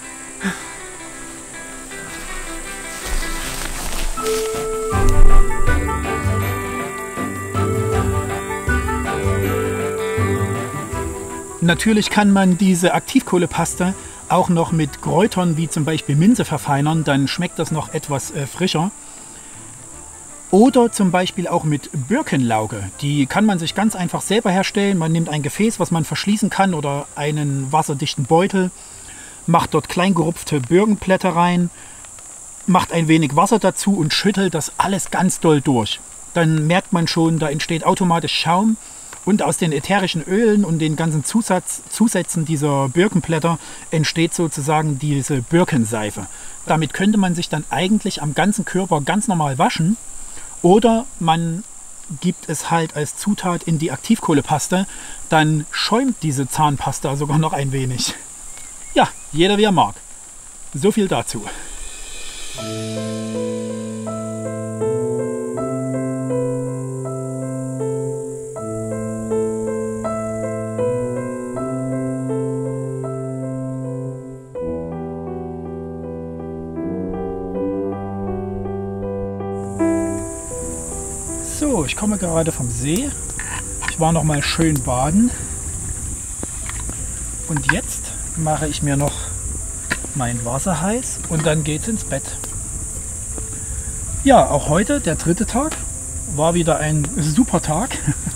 Natürlich kann man diese Aktivkohlepasta auch noch mit Kräutern wie zum Beispiel Minze verfeinern, dann schmeckt das noch etwas äh, frischer. Oder zum Beispiel auch mit Birkenlauge. Die kann man sich ganz einfach selber herstellen. Man nimmt ein Gefäß, was man verschließen kann, oder einen wasserdichten Beutel, macht dort klein gerupfte Birkenblätter rein, macht ein wenig Wasser dazu und schüttelt das alles ganz doll durch. Dann merkt man schon, da entsteht automatisch Schaum. Und aus den ätherischen Ölen und den ganzen Zusatz, Zusätzen dieser Birkenblätter entsteht sozusagen diese Birkenseife. Damit könnte man sich dann eigentlich am ganzen Körper ganz normal waschen. Oder man gibt es halt als Zutat in die Aktivkohlepasta, dann schäumt diese Zahnpasta sogar noch ein wenig. Ja, jeder wie er mag. So viel dazu. So, ich komme gerade vom See. Ich war noch mal schön baden. Und jetzt mache ich mir noch mein Wasser heiß und dann geht's ins Bett. Ja, auch heute, der dritte Tag, war wieder ein super Tag.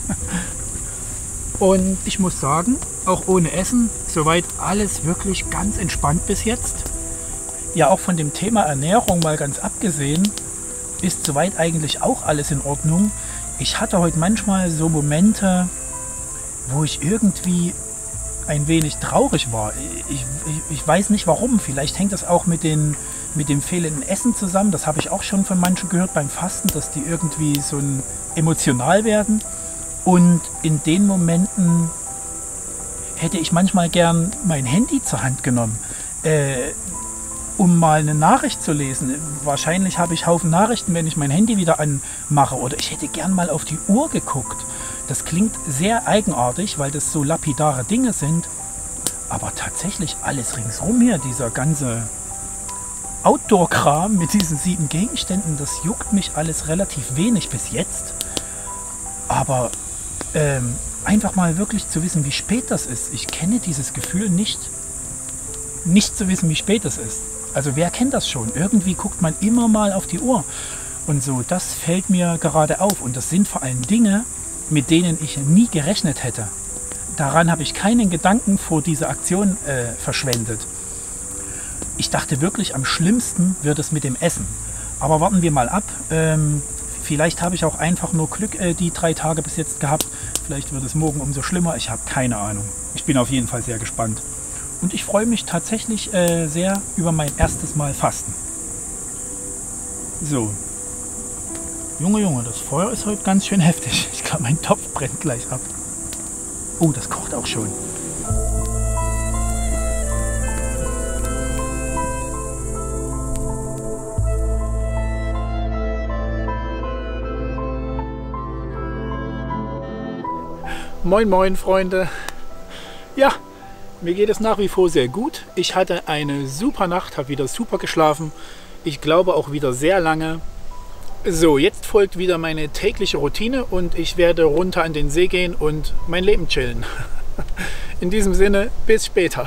Und ich muss sagen, auch ohne Essen, soweit alles wirklich ganz entspannt bis jetzt. Ja, auch von dem Thema Ernährung mal ganz abgesehen, ist soweit eigentlich auch alles in Ordnung. Ich hatte heute manchmal so Momente, wo ich irgendwie ein wenig traurig war. Ich, ich, ich weiß nicht warum. Vielleicht hängt das auch mit, den, mit dem fehlenden Essen zusammen. Das habe ich auch schon von manchen gehört beim Fasten, dass die irgendwie so ein emotional werden. Und in den Momenten hätte ich manchmal gern mein Handy zur Hand genommen, äh, um mal eine Nachricht zu lesen. Wahrscheinlich habe ich Haufen Nachrichten, wenn ich mein Handy wieder anmache. Oder ich hätte gern mal auf die Uhr geguckt. Das klingt sehr eigenartig, weil das so lapidare Dinge sind. Aber tatsächlich alles ringsrum hier, dieser ganze Outdoor-Kram mit diesen sieben Gegenständen, das juckt mich alles relativ wenig bis jetzt. Aber ähm, einfach mal wirklich zu wissen, wie spät das ist. Ich kenne dieses Gefühl nicht, nicht zu wissen, wie spät es ist. Also wer kennt das schon? Irgendwie guckt man immer mal auf die Uhr. Und so, das fällt mir gerade auf. Und das sind vor allem Dinge, mit denen ich nie gerechnet hätte. Daran habe ich keinen Gedanken vor dieser Aktion äh, verschwendet. Ich dachte wirklich, am schlimmsten wird es mit dem Essen. Aber warten wir mal ab. Ähm, vielleicht habe ich auch einfach nur Glück äh, die drei Tage bis jetzt gehabt. Vielleicht wird es morgen umso schlimmer. Ich habe keine Ahnung. Ich bin auf jeden Fall sehr gespannt. Und ich freue mich tatsächlich äh, sehr über mein erstes Mal Fasten. So. Junge, Junge, das Feuer ist heute ganz schön heftig. Ich glaube, mein Topf brennt gleich ab. Oh, das kocht auch schon. Moin, moin, Freunde. Ja, mir geht es nach wie vor sehr gut. Ich hatte eine super Nacht, habe wieder super geschlafen. Ich glaube auch wieder sehr lange. So, jetzt folgt wieder meine tägliche Routine und ich werde runter an den See gehen und mein Leben chillen. In diesem Sinne, bis später.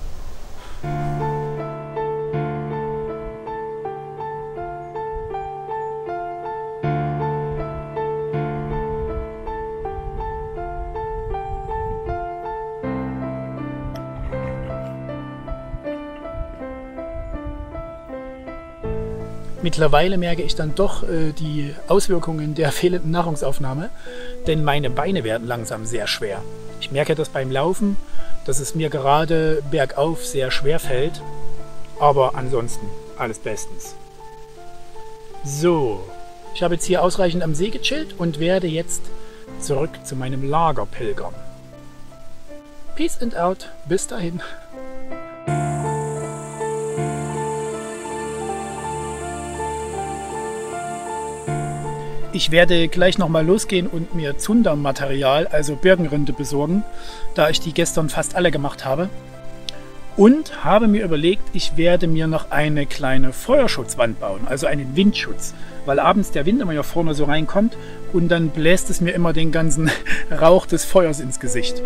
Mittlerweile merke ich dann doch äh, die Auswirkungen der fehlenden Nahrungsaufnahme, denn meine Beine werden langsam sehr schwer. Ich merke das beim Laufen, dass es mir gerade bergauf sehr schwer fällt, aber ansonsten alles bestens. So, ich habe jetzt hier ausreichend am See gechillt und werde jetzt zurück zu meinem Lager pilgern. Peace and out, bis dahin. Ich werde gleich nochmal losgehen und mir Zundermaterial, also Birkenrinde, besorgen, da ich die gestern fast alle gemacht habe. Und habe mir überlegt, ich werde mir noch eine kleine Feuerschutzwand bauen, also einen Windschutz, weil abends der Wind immer hier vorne so reinkommt und dann bläst es mir immer den ganzen Rauch des Feuers ins Gesicht.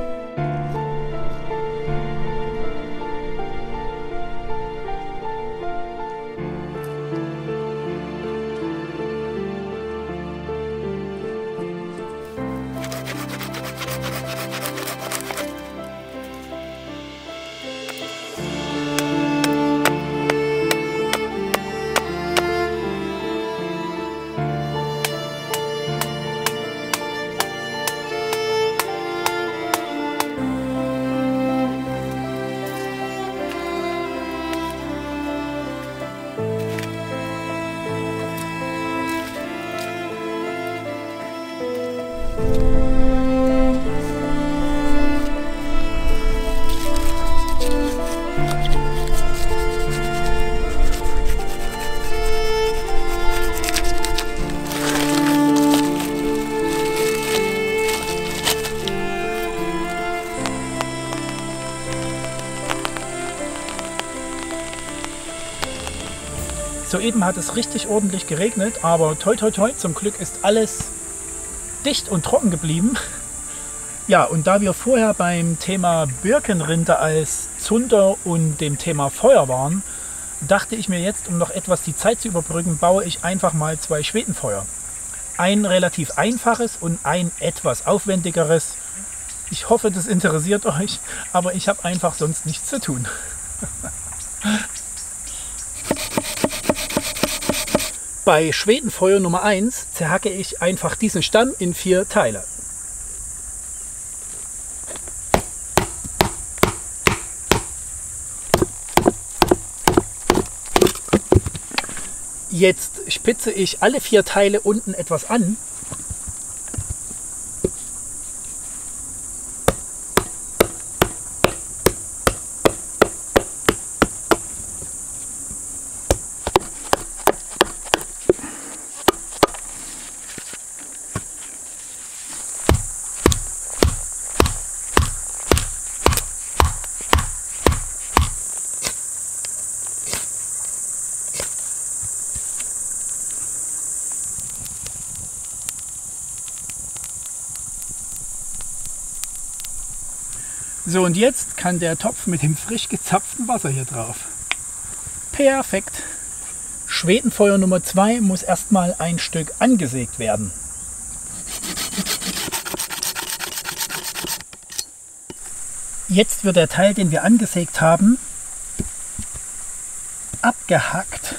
Soeben hat es richtig ordentlich geregnet, aber toi toi toi, zum Glück ist alles dicht und trocken geblieben. Ja, und da wir vorher beim Thema Birkenrinde als Zunder und dem Thema Feuer waren, dachte ich mir jetzt, um noch etwas die Zeit zu überbrücken, baue ich einfach mal zwei Schwedenfeuer. Ein relativ einfaches und ein etwas aufwendigeres. Ich hoffe, das interessiert euch, aber ich habe einfach sonst nichts zu tun. Bei Schwedenfeuer Nummer eins zerhacke ich einfach diesen Stamm in vier Teile. Jetzt spitze ich alle vier Teile unten etwas an. So, und jetzt kann der Topf mit dem frisch gezapften Wasser hier drauf. Perfekt. Schwedenfeuer Nummer zwei muss erstmal ein Stück angesägt werden. Jetzt wird der Teil, den wir angesägt haben, abgehackt.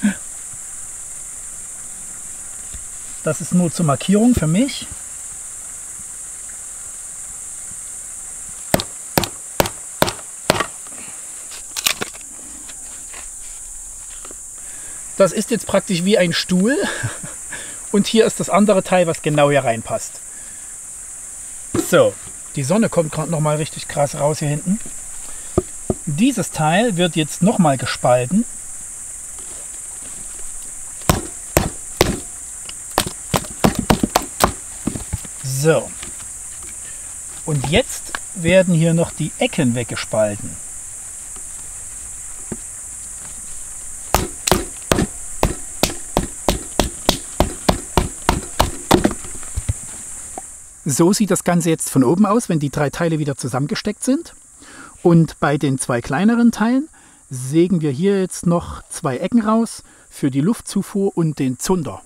Das ist nur zur Markierung für mich. Das ist jetzt praktisch wie ein Stuhl Und hier ist das andere Teil, was genau hier reinpasst. So, die Sonne kommt gerade noch mal richtig krass raus hier hinten. Dieses Teil wird jetzt noch mal gespalten. So. Und jetzt werden hier noch die Ecken weggespalten. So sieht das Ganze jetzt von oben aus, wenn die drei Teile wieder zusammengesteckt sind. Und bei den zwei kleineren Teilen sägen wir hier jetzt noch zwei Ecken raus für die Luftzufuhr und den Zunder.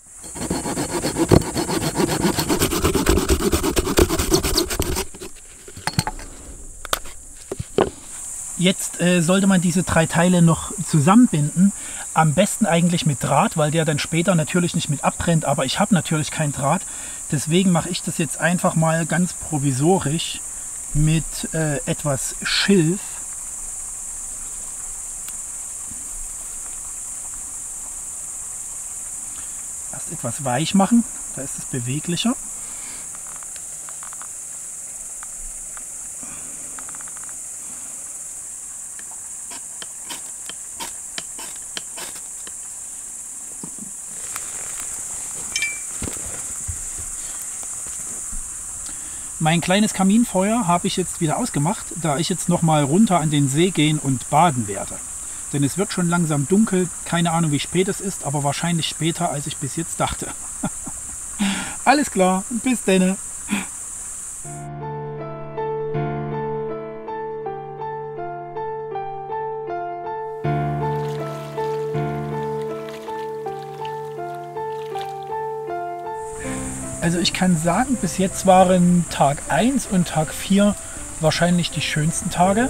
Jetzt äh, sollte man diese drei Teile noch zusammenbinden. Am besten eigentlich mit Draht, weil der dann später natürlich nicht mit abbrennt. Aber ich habe natürlich keinen Draht. Deswegen mache ich das jetzt einfach mal ganz provisorisch mit äh, etwas Schilf. Erst etwas weich machen, da ist es beweglicher. Mein kleines Kaminfeuer habe ich jetzt wieder ausgemacht, da ich jetzt noch mal runter an den See gehen und baden werde. Denn es wird schon langsam dunkel, keine Ahnung wie spät es ist, aber wahrscheinlich später als ich bis jetzt dachte. Alles klar, bis denne. Also ich kann sagen, bis jetzt waren Tag eins und Tag vier wahrscheinlich die schönsten Tage.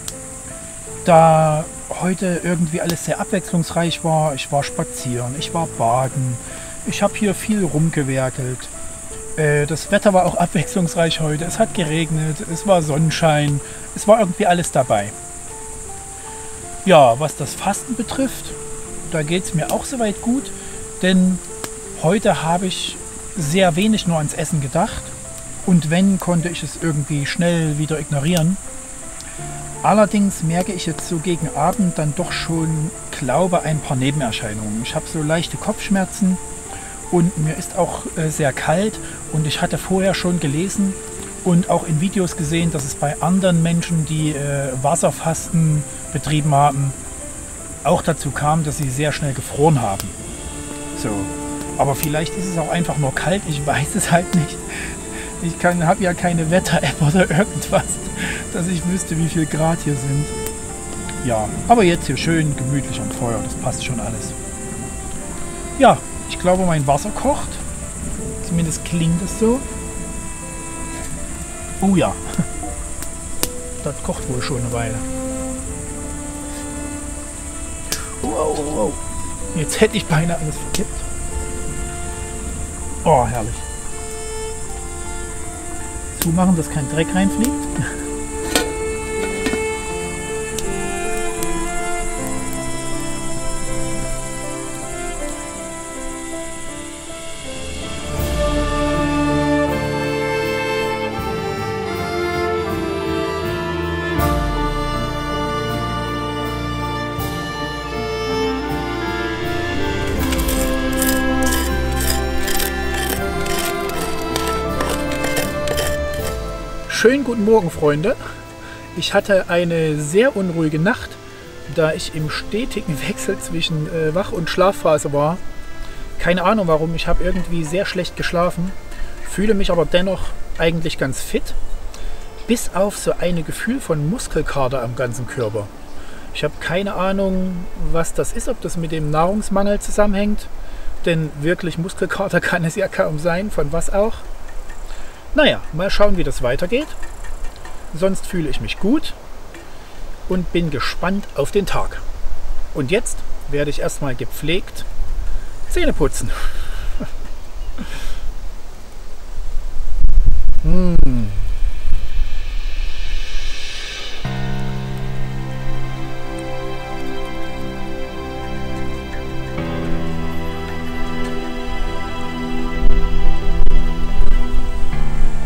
Da heute irgendwie alles sehr abwechslungsreich war. Ich war spazieren, ich war baden, ich habe hier viel rumgewerkelt. Äh, das Wetter war auch abwechslungsreich heute. Es hat geregnet, es war Sonnenschein, es war irgendwie alles dabei. Ja, was das Fasten betrifft, da geht es mir auch soweit gut, denn heute habe ich sehr wenig nur ans Essen gedacht und wenn, konnte ich es irgendwie schnell wieder ignorieren. Allerdings merke ich jetzt so gegen Abend dann doch schon, glaube ein paar Nebenerscheinungen. Ich habe so leichte Kopfschmerzen und mir ist auch äh, sehr kalt und ich hatte vorher schon gelesen und auch in Videos gesehen, dass es bei anderen Menschen, die äh, Wasserfasten betrieben haben, auch dazu kam, dass sie sehr schnell gefroren haben. So. Aber vielleicht ist es auch einfach nur kalt, ich weiß es halt nicht. Ich habe ja keine Wetter-App oder irgendwas, dass ich wüsste, wie viel Grad hier sind. Ja, aber jetzt hier schön gemütlich am Feuer, das passt schon alles. Ja, ich glaube, mein Wasser kocht. Zumindest klingt es so. Oh ja, das kocht wohl schon eine Weile. Oh, oh, oh, oh. Jetzt hätte ich beinahe alles verkippt. Oh, herrlich. Zumachen, dass kein Dreck reinfliegt. Schönen guten Morgen, Freunde. Ich hatte eine sehr unruhige Nacht, da ich im stetigen Wechsel zwischen äh, Wach- und Schlafphase war. Keine Ahnung warum, ich habe irgendwie sehr schlecht geschlafen, fühle mich aber dennoch eigentlich ganz fit, bis auf so ein Gefühl von Muskelkater am ganzen Körper. Ich habe keine Ahnung, was das ist, ob das mit dem Nahrungsmangel zusammenhängt, denn wirklich Muskelkater kann es ja kaum sein, von was auch. Naja, mal schauen, wie das weitergeht. Sonst fühle ich mich gut und bin gespannt auf den Tag. Und jetzt werde ich erstmal gepflegt Zähne putzen. hm.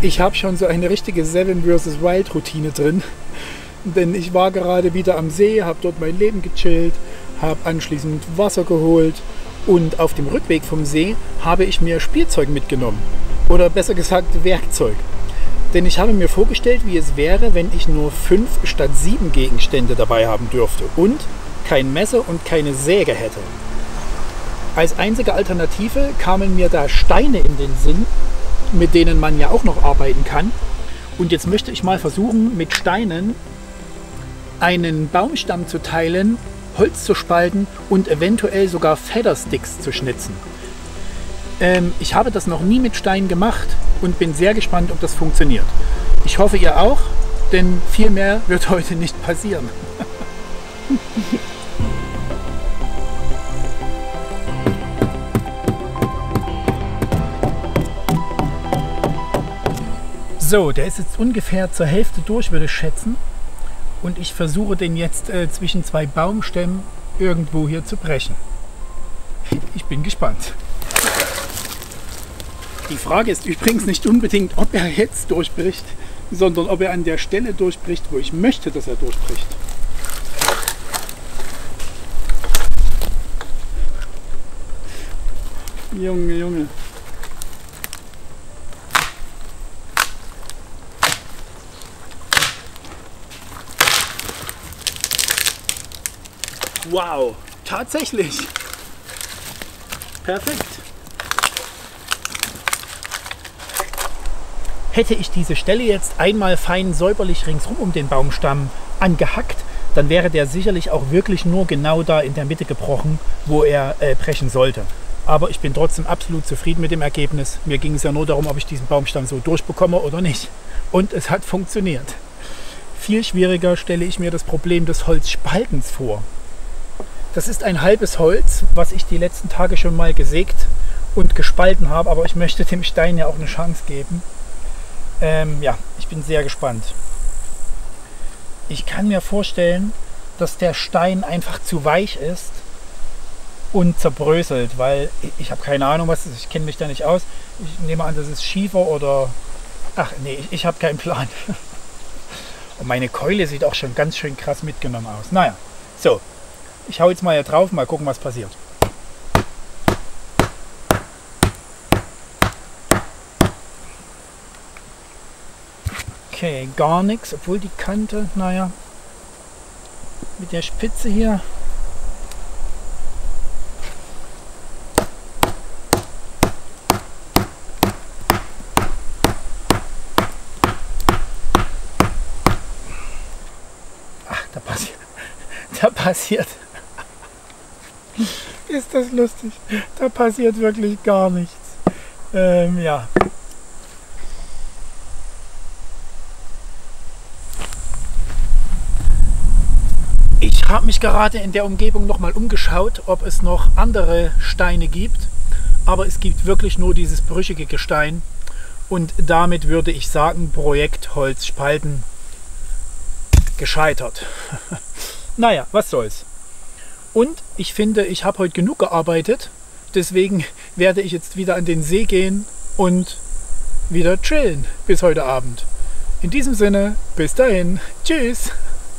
Ich habe schon so eine richtige Seven versus Wild Routine drin, denn ich war gerade wieder am See, habe dort mein Leben gechillt, habe anschließend Wasser geholt und auf dem Rückweg vom See habe ich mir Spielzeug mitgenommen oder besser gesagt Werkzeug. Denn ich habe mir vorgestellt, wie es wäre, wenn ich nur fünf statt sieben Gegenstände dabei haben dürfte und kein Messer und keine Säge hätte. Als einzige Alternative kamen mir da Steine in den Sinn, mit denen man ja auch noch arbeiten kann. Und jetzt möchte ich mal versuchen, mit Steinen einen Baumstamm zu teilen, Holz zu spalten und eventuell sogar Feathersticks zu schnitzen. Ähm, ich habe das noch nie mit Steinen gemacht und bin sehr gespannt, ob das funktioniert. Ich hoffe, ihr auch, denn viel mehr wird heute nicht passieren. So, der ist jetzt ungefähr zur Hälfte durch, würde ich schätzen. Und ich versuche den jetzt äh, zwischen zwei Baumstämmen irgendwo hier zu brechen. Ich bin gespannt. Die Frage ist übrigens nicht unbedingt, ob er jetzt durchbricht, sondern ob er an der Stelle durchbricht, wo ich möchte, dass er durchbricht. Junge, Junge. Wow, tatsächlich. Perfekt. Hätte ich diese Stelle jetzt einmal fein säuberlich ringsrum um den Baumstamm angehackt, dann wäre der sicherlich auch wirklich nur genau da in der Mitte gebrochen, wo er äh, brechen sollte. Aber ich bin trotzdem absolut zufrieden mit dem Ergebnis. Mir ging es ja nur darum, ob ich diesen Baumstamm so durchbekomme oder nicht. Und es hat funktioniert. Viel schwieriger stelle ich mir das Problem des Holzspaltens vor. Das ist ein halbes Holz, was ich die letzten Tage schon mal gesägt und gespalten habe, aber ich möchte dem Stein ja auch eine Chance geben. Ähm, ja, ich bin sehr gespannt. Ich kann mir vorstellen, dass der Stein einfach zu weich ist und zerbröselt, weil ich, ich habe keine Ahnung, was es ist. Ich kenne mich da nicht aus. Ich nehme an, das ist Schiefer oder... Ach nee, ich, ich habe keinen Plan. Und meine Keule sieht auch schon ganz schön krass mitgenommen aus. Naja, so. Ich hau jetzt mal hier drauf, mal gucken, was passiert. Okay, gar nichts, obwohl die Kante, naja, mit der Spitze hier. Ach, da passiert, da passiert. Ist das lustig? Da passiert wirklich gar nichts. Ähm, ja. Ich habe mich gerade in der Umgebung noch mal umgeschaut, ob es noch andere Steine gibt. Aber es gibt wirklich nur dieses brüchige Gestein. Und damit würde ich sagen, Projekt Holz spalten gescheitert. Naja, was soll's. Und ich finde, ich habe heute genug gearbeitet. Deswegen werde ich jetzt wieder an den See gehen und wieder chillen bis heute Abend. In diesem Sinne, bis dahin. Tschüss.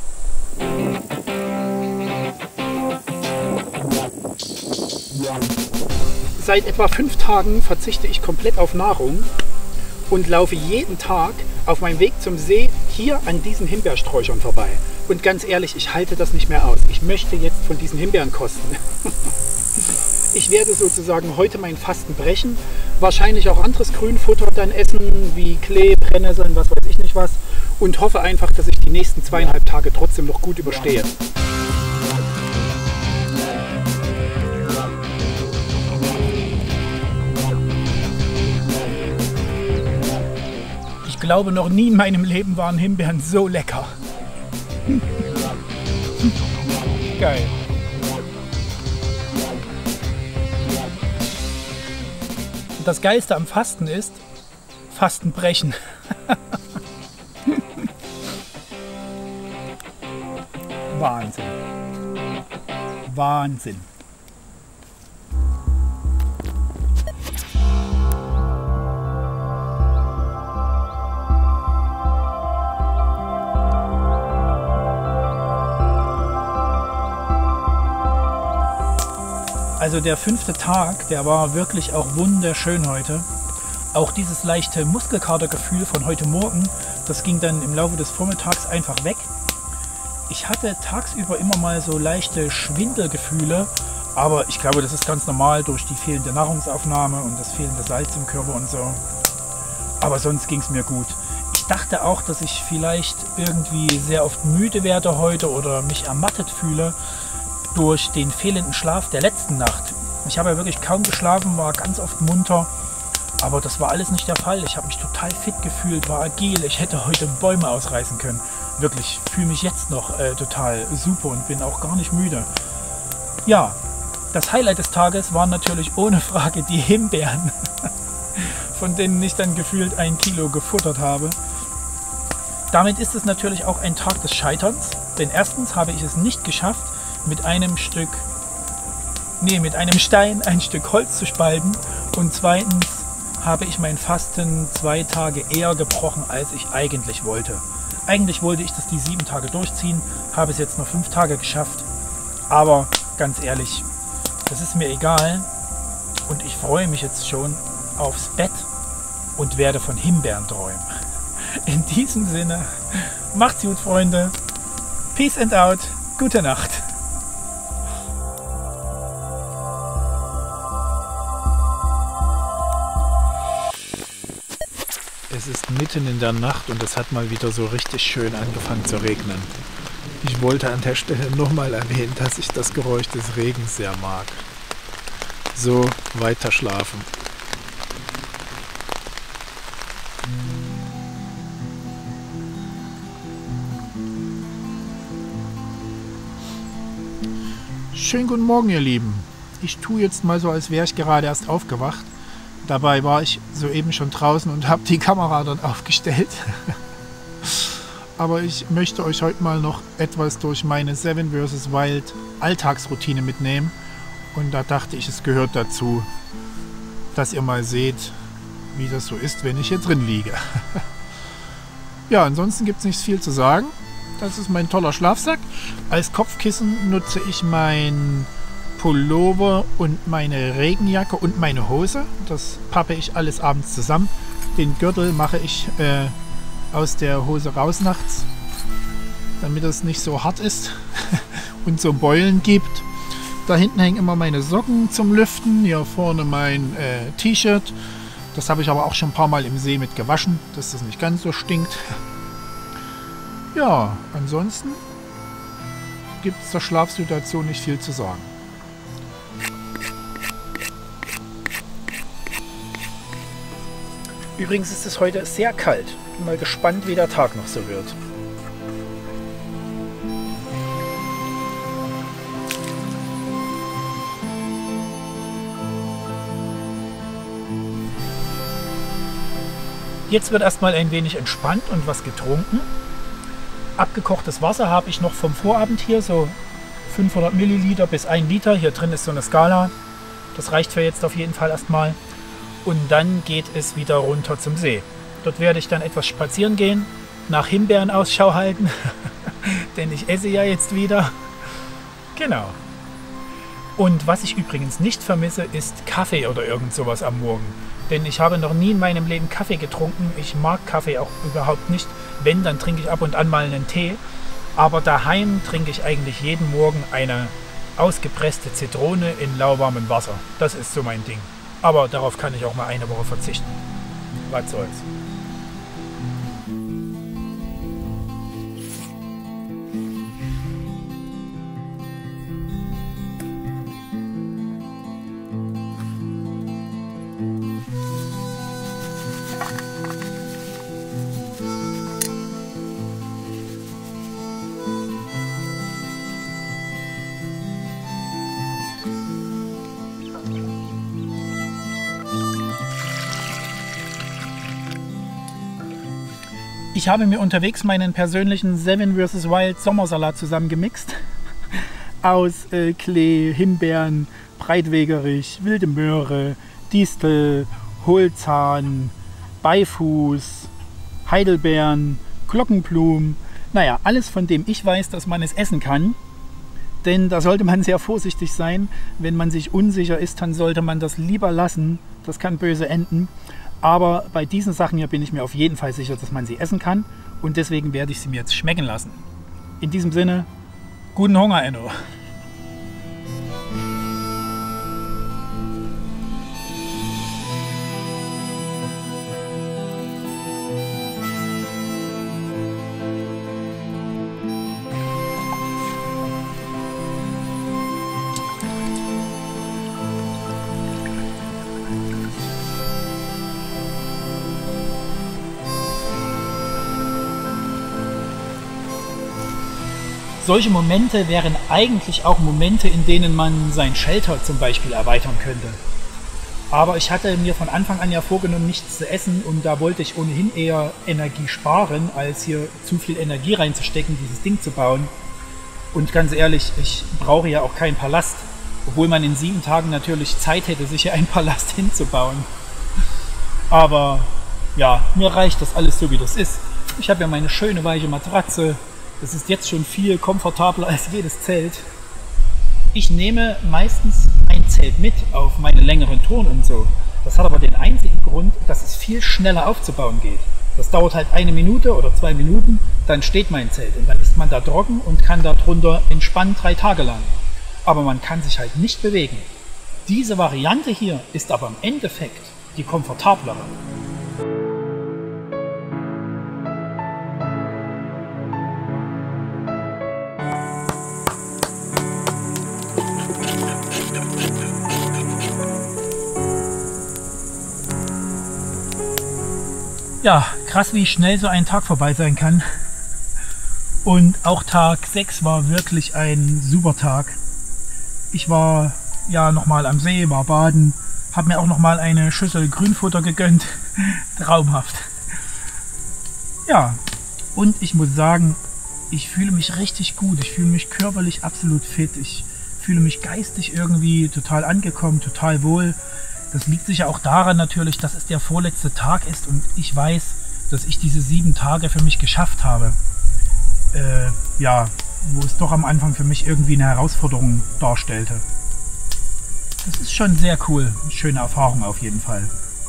Seit etwa fünf Tagen verzichte ich komplett auf Nahrung und laufe jeden Tag auf meinem Weg zum See hier an diesen Himbeersträuchern vorbei. Und ganz ehrlich, ich halte das nicht mehr aus. Ich möchte jetzt von diesen Himbeeren kosten. Ich werde sozusagen heute mein Fasten brechen. Wahrscheinlich auch anderes Grünfutter dann essen, wie Klee, Brennnesseln, was weiß ich nicht was. Und hoffe einfach, dass ich die nächsten zweieinhalb Tage trotzdem noch gut überstehe. Ich glaube, noch nie in meinem Leben waren Himbeeren so lecker. Geil. Und das Geilste am Fasten ist, Fasten brechen. Wahnsinn. Wahnsinn. Also der fünfte Tag, der war wirklich auch wunderschön heute. Auch dieses leichte Muskelkatergefühl von heute Morgen, das ging dann im Laufe des Vormittags einfach weg. Ich hatte tagsüber immer mal so leichte Schwindelgefühle, aber ich glaube, das ist ganz normal durch die fehlende Nahrungsaufnahme und das fehlende Salz im Körper und so. Aber sonst ging es mir gut. Ich dachte auch, dass ich vielleicht irgendwie sehr oft müde werde heute oder mich ermattet fühle durch den fehlenden Schlaf der letzten Nacht. Ich habe ja wirklich kaum geschlafen, war ganz oft munter. Aber das war alles nicht der Fall. Ich habe mich total fit gefühlt, war agil. Ich hätte heute Bäume ausreißen können. Wirklich, fühle mich jetzt noch äh, total super und bin auch gar nicht müde. Ja, das Highlight des Tages waren natürlich ohne Frage die Himbeeren, von denen ich dann gefühlt ein Kilo gefuttert habe. Damit ist es natürlich auch ein Tag des Scheiterns. Denn erstens habe ich es nicht geschafft, mit einem Stück, nee, mit einem Stein ein Stück Holz zu spalten. Und zweitens habe ich mein Fasten zwei Tage eher gebrochen, als ich eigentlich wollte. Eigentlich wollte ich das die sieben Tage durchziehen, habe es jetzt nur fünf Tage geschafft. Aber ganz ehrlich, das ist mir egal und ich freue mich jetzt schon aufs Bett und werde von Himbeeren träumen. In diesem Sinne, macht's gut, Freunde. Peace and out. Gute Nacht. Es ist mitten in der Nacht und es hat mal wieder so richtig schön angefangen zu regnen. Ich wollte an der Stelle nochmal erwähnen, dass ich das Geräusch des Regens sehr mag. So, weiter schlafen. Schönen guten Morgen, ihr Lieben. Ich tue jetzt mal so, als wäre ich gerade erst aufgewacht. Dabei war ich soeben schon draußen und habe die Kamera dann aufgestellt. Aber ich möchte euch heute mal noch etwas durch meine Seven versus. Wild Alltagsroutine mitnehmen. Und da dachte ich, es gehört dazu, dass ihr mal seht, wie das so ist, wenn ich hier drin liege. Ja, ansonsten gibt es nicht viel zu sagen. Das ist mein toller Schlafsack. Als Kopfkissen nutze ich mein Pullover und meine Regenjacke und meine Hose. Das pappe ich alles abends zusammen. Den Gürtel mache ich äh, aus der Hose raus nachts, damit es nicht so hart ist und so Beulen gibt. Da hinten hängen immer meine Socken zum Lüften. Hier vorne mein äh, T-Shirt. Das habe ich aber auch schon ein paar Mal im See mit gewaschen, dass das nicht ganz so stinkt. Ja, ansonsten gibt es zur Schlafsituation nicht viel zu sagen. Übrigens ist es heute sehr kalt. Bin mal gespannt, wie der Tag noch so wird. Jetzt wird erstmal ein wenig entspannt und was getrunken. Abgekochtes Wasser habe ich noch vom Vorabend hier, so fünfhundert Milliliter bis ein Liter. Hier drin ist so eine Skala. Das reicht für jetzt auf jeden Fall erstmal. Und dann geht es wieder runter zum See. Dort werde ich dann etwas spazieren gehen, nach Himbeeren Ausschau halten, denn ich esse ja jetzt wieder. Genau. Und was ich übrigens nicht vermisse, ist Kaffee oder irgend sowas am Morgen. Denn ich habe noch nie in meinem Leben Kaffee getrunken. Ich mag Kaffee auch überhaupt nicht. Wenn, dann trinke ich ab und an mal einen Tee. Aber daheim trinke ich eigentlich jeden Morgen eine ausgepresste Zitrone in lauwarmem Wasser. Das ist so mein Ding. Aber darauf kann ich auch mal eine Woche verzichten. Was soll's. Ich habe mir unterwegs meinen persönlichen Seven versus. Wild Sommersalat zusammengemixt. Aus äh, Klee, Himbeeren, Breitwegerich, wilde Möhre, Distel, Hohlzahn, Beifuß, Heidelbeeren, Glockenblumen. Naja, alles, von dem ich weiß, dass man es essen kann. Denn da sollte man sehr vorsichtig sein. Wenn man sich unsicher ist, dann sollte man das lieber lassen. Das kann böse enden. Aber bei diesen Sachen hier bin ich mir auf jeden Fall sicher, dass man sie essen kann. Und deswegen werde ich sie mir jetzt schmecken lassen. In diesem Sinne, guten Hunger, Enno. Solche Momente wären eigentlich auch Momente, in denen man sein Shelter zum Beispiel erweitern könnte. Aber ich hatte mir von Anfang an ja vorgenommen, nichts zu essen und da wollte ich ohnehin eher Energie sparen, als hier zu viel Energie reinzustecken, dieses Ding zu bauen. Und ganz ehrlich, ich brauche ja auch keinen Palast, obwohl man in sieben Tagen natürlich Zeit hätte, sich hier einen Palast hinzubauen. Aber ja, mir reicht das alles so, wie das ist. Ich habe ja meine schöne weiche Matratze. Das ist jetzt schon viel komfortabler als jedes Zelt. Ich nehme meistens ein Zelt mit auf meine längeren Touren und so. Das hat aber den einzigen Grund, dass es viel schneller aufzubauen geht. Das dauert halt eine Minute oder zwei Minuten, dann steht mein Zelt und dann ist man da trocken und kann darunter entspannen drei Tage lang. Aber man kann sich halt nicht bewegen. Diese Variante hier ist aber im Endeffekt die komfortablere. Ja, krass, wie schnell so ein Tag vorbei sein kann. Und auch Tag sechs war wirklich ein super Tag. Ich war ja nochmal am See, war baden, habe mir auch nochmal eine Schüssel Grünfutter gegönnt. Traumhaft. Ja, und ich muss sagen, ich fühle mich richtig gut. Ich fühle mich körperlich absolut fit. Ich fühle mich geistig irgendwie total angekommen, total wohl. Das liegt sicher auch daran natürlich, dass es der vorletzte Tag ist und ich weiß, dass ich diese sieben Tage für mich geschafft habe. Äh, ja, wo es doch am Anfang für mich irgendwie eine Herausforderung darstellte. Das ist schon sehr cool. Eine schöne Erfahrung auf jeden Fall.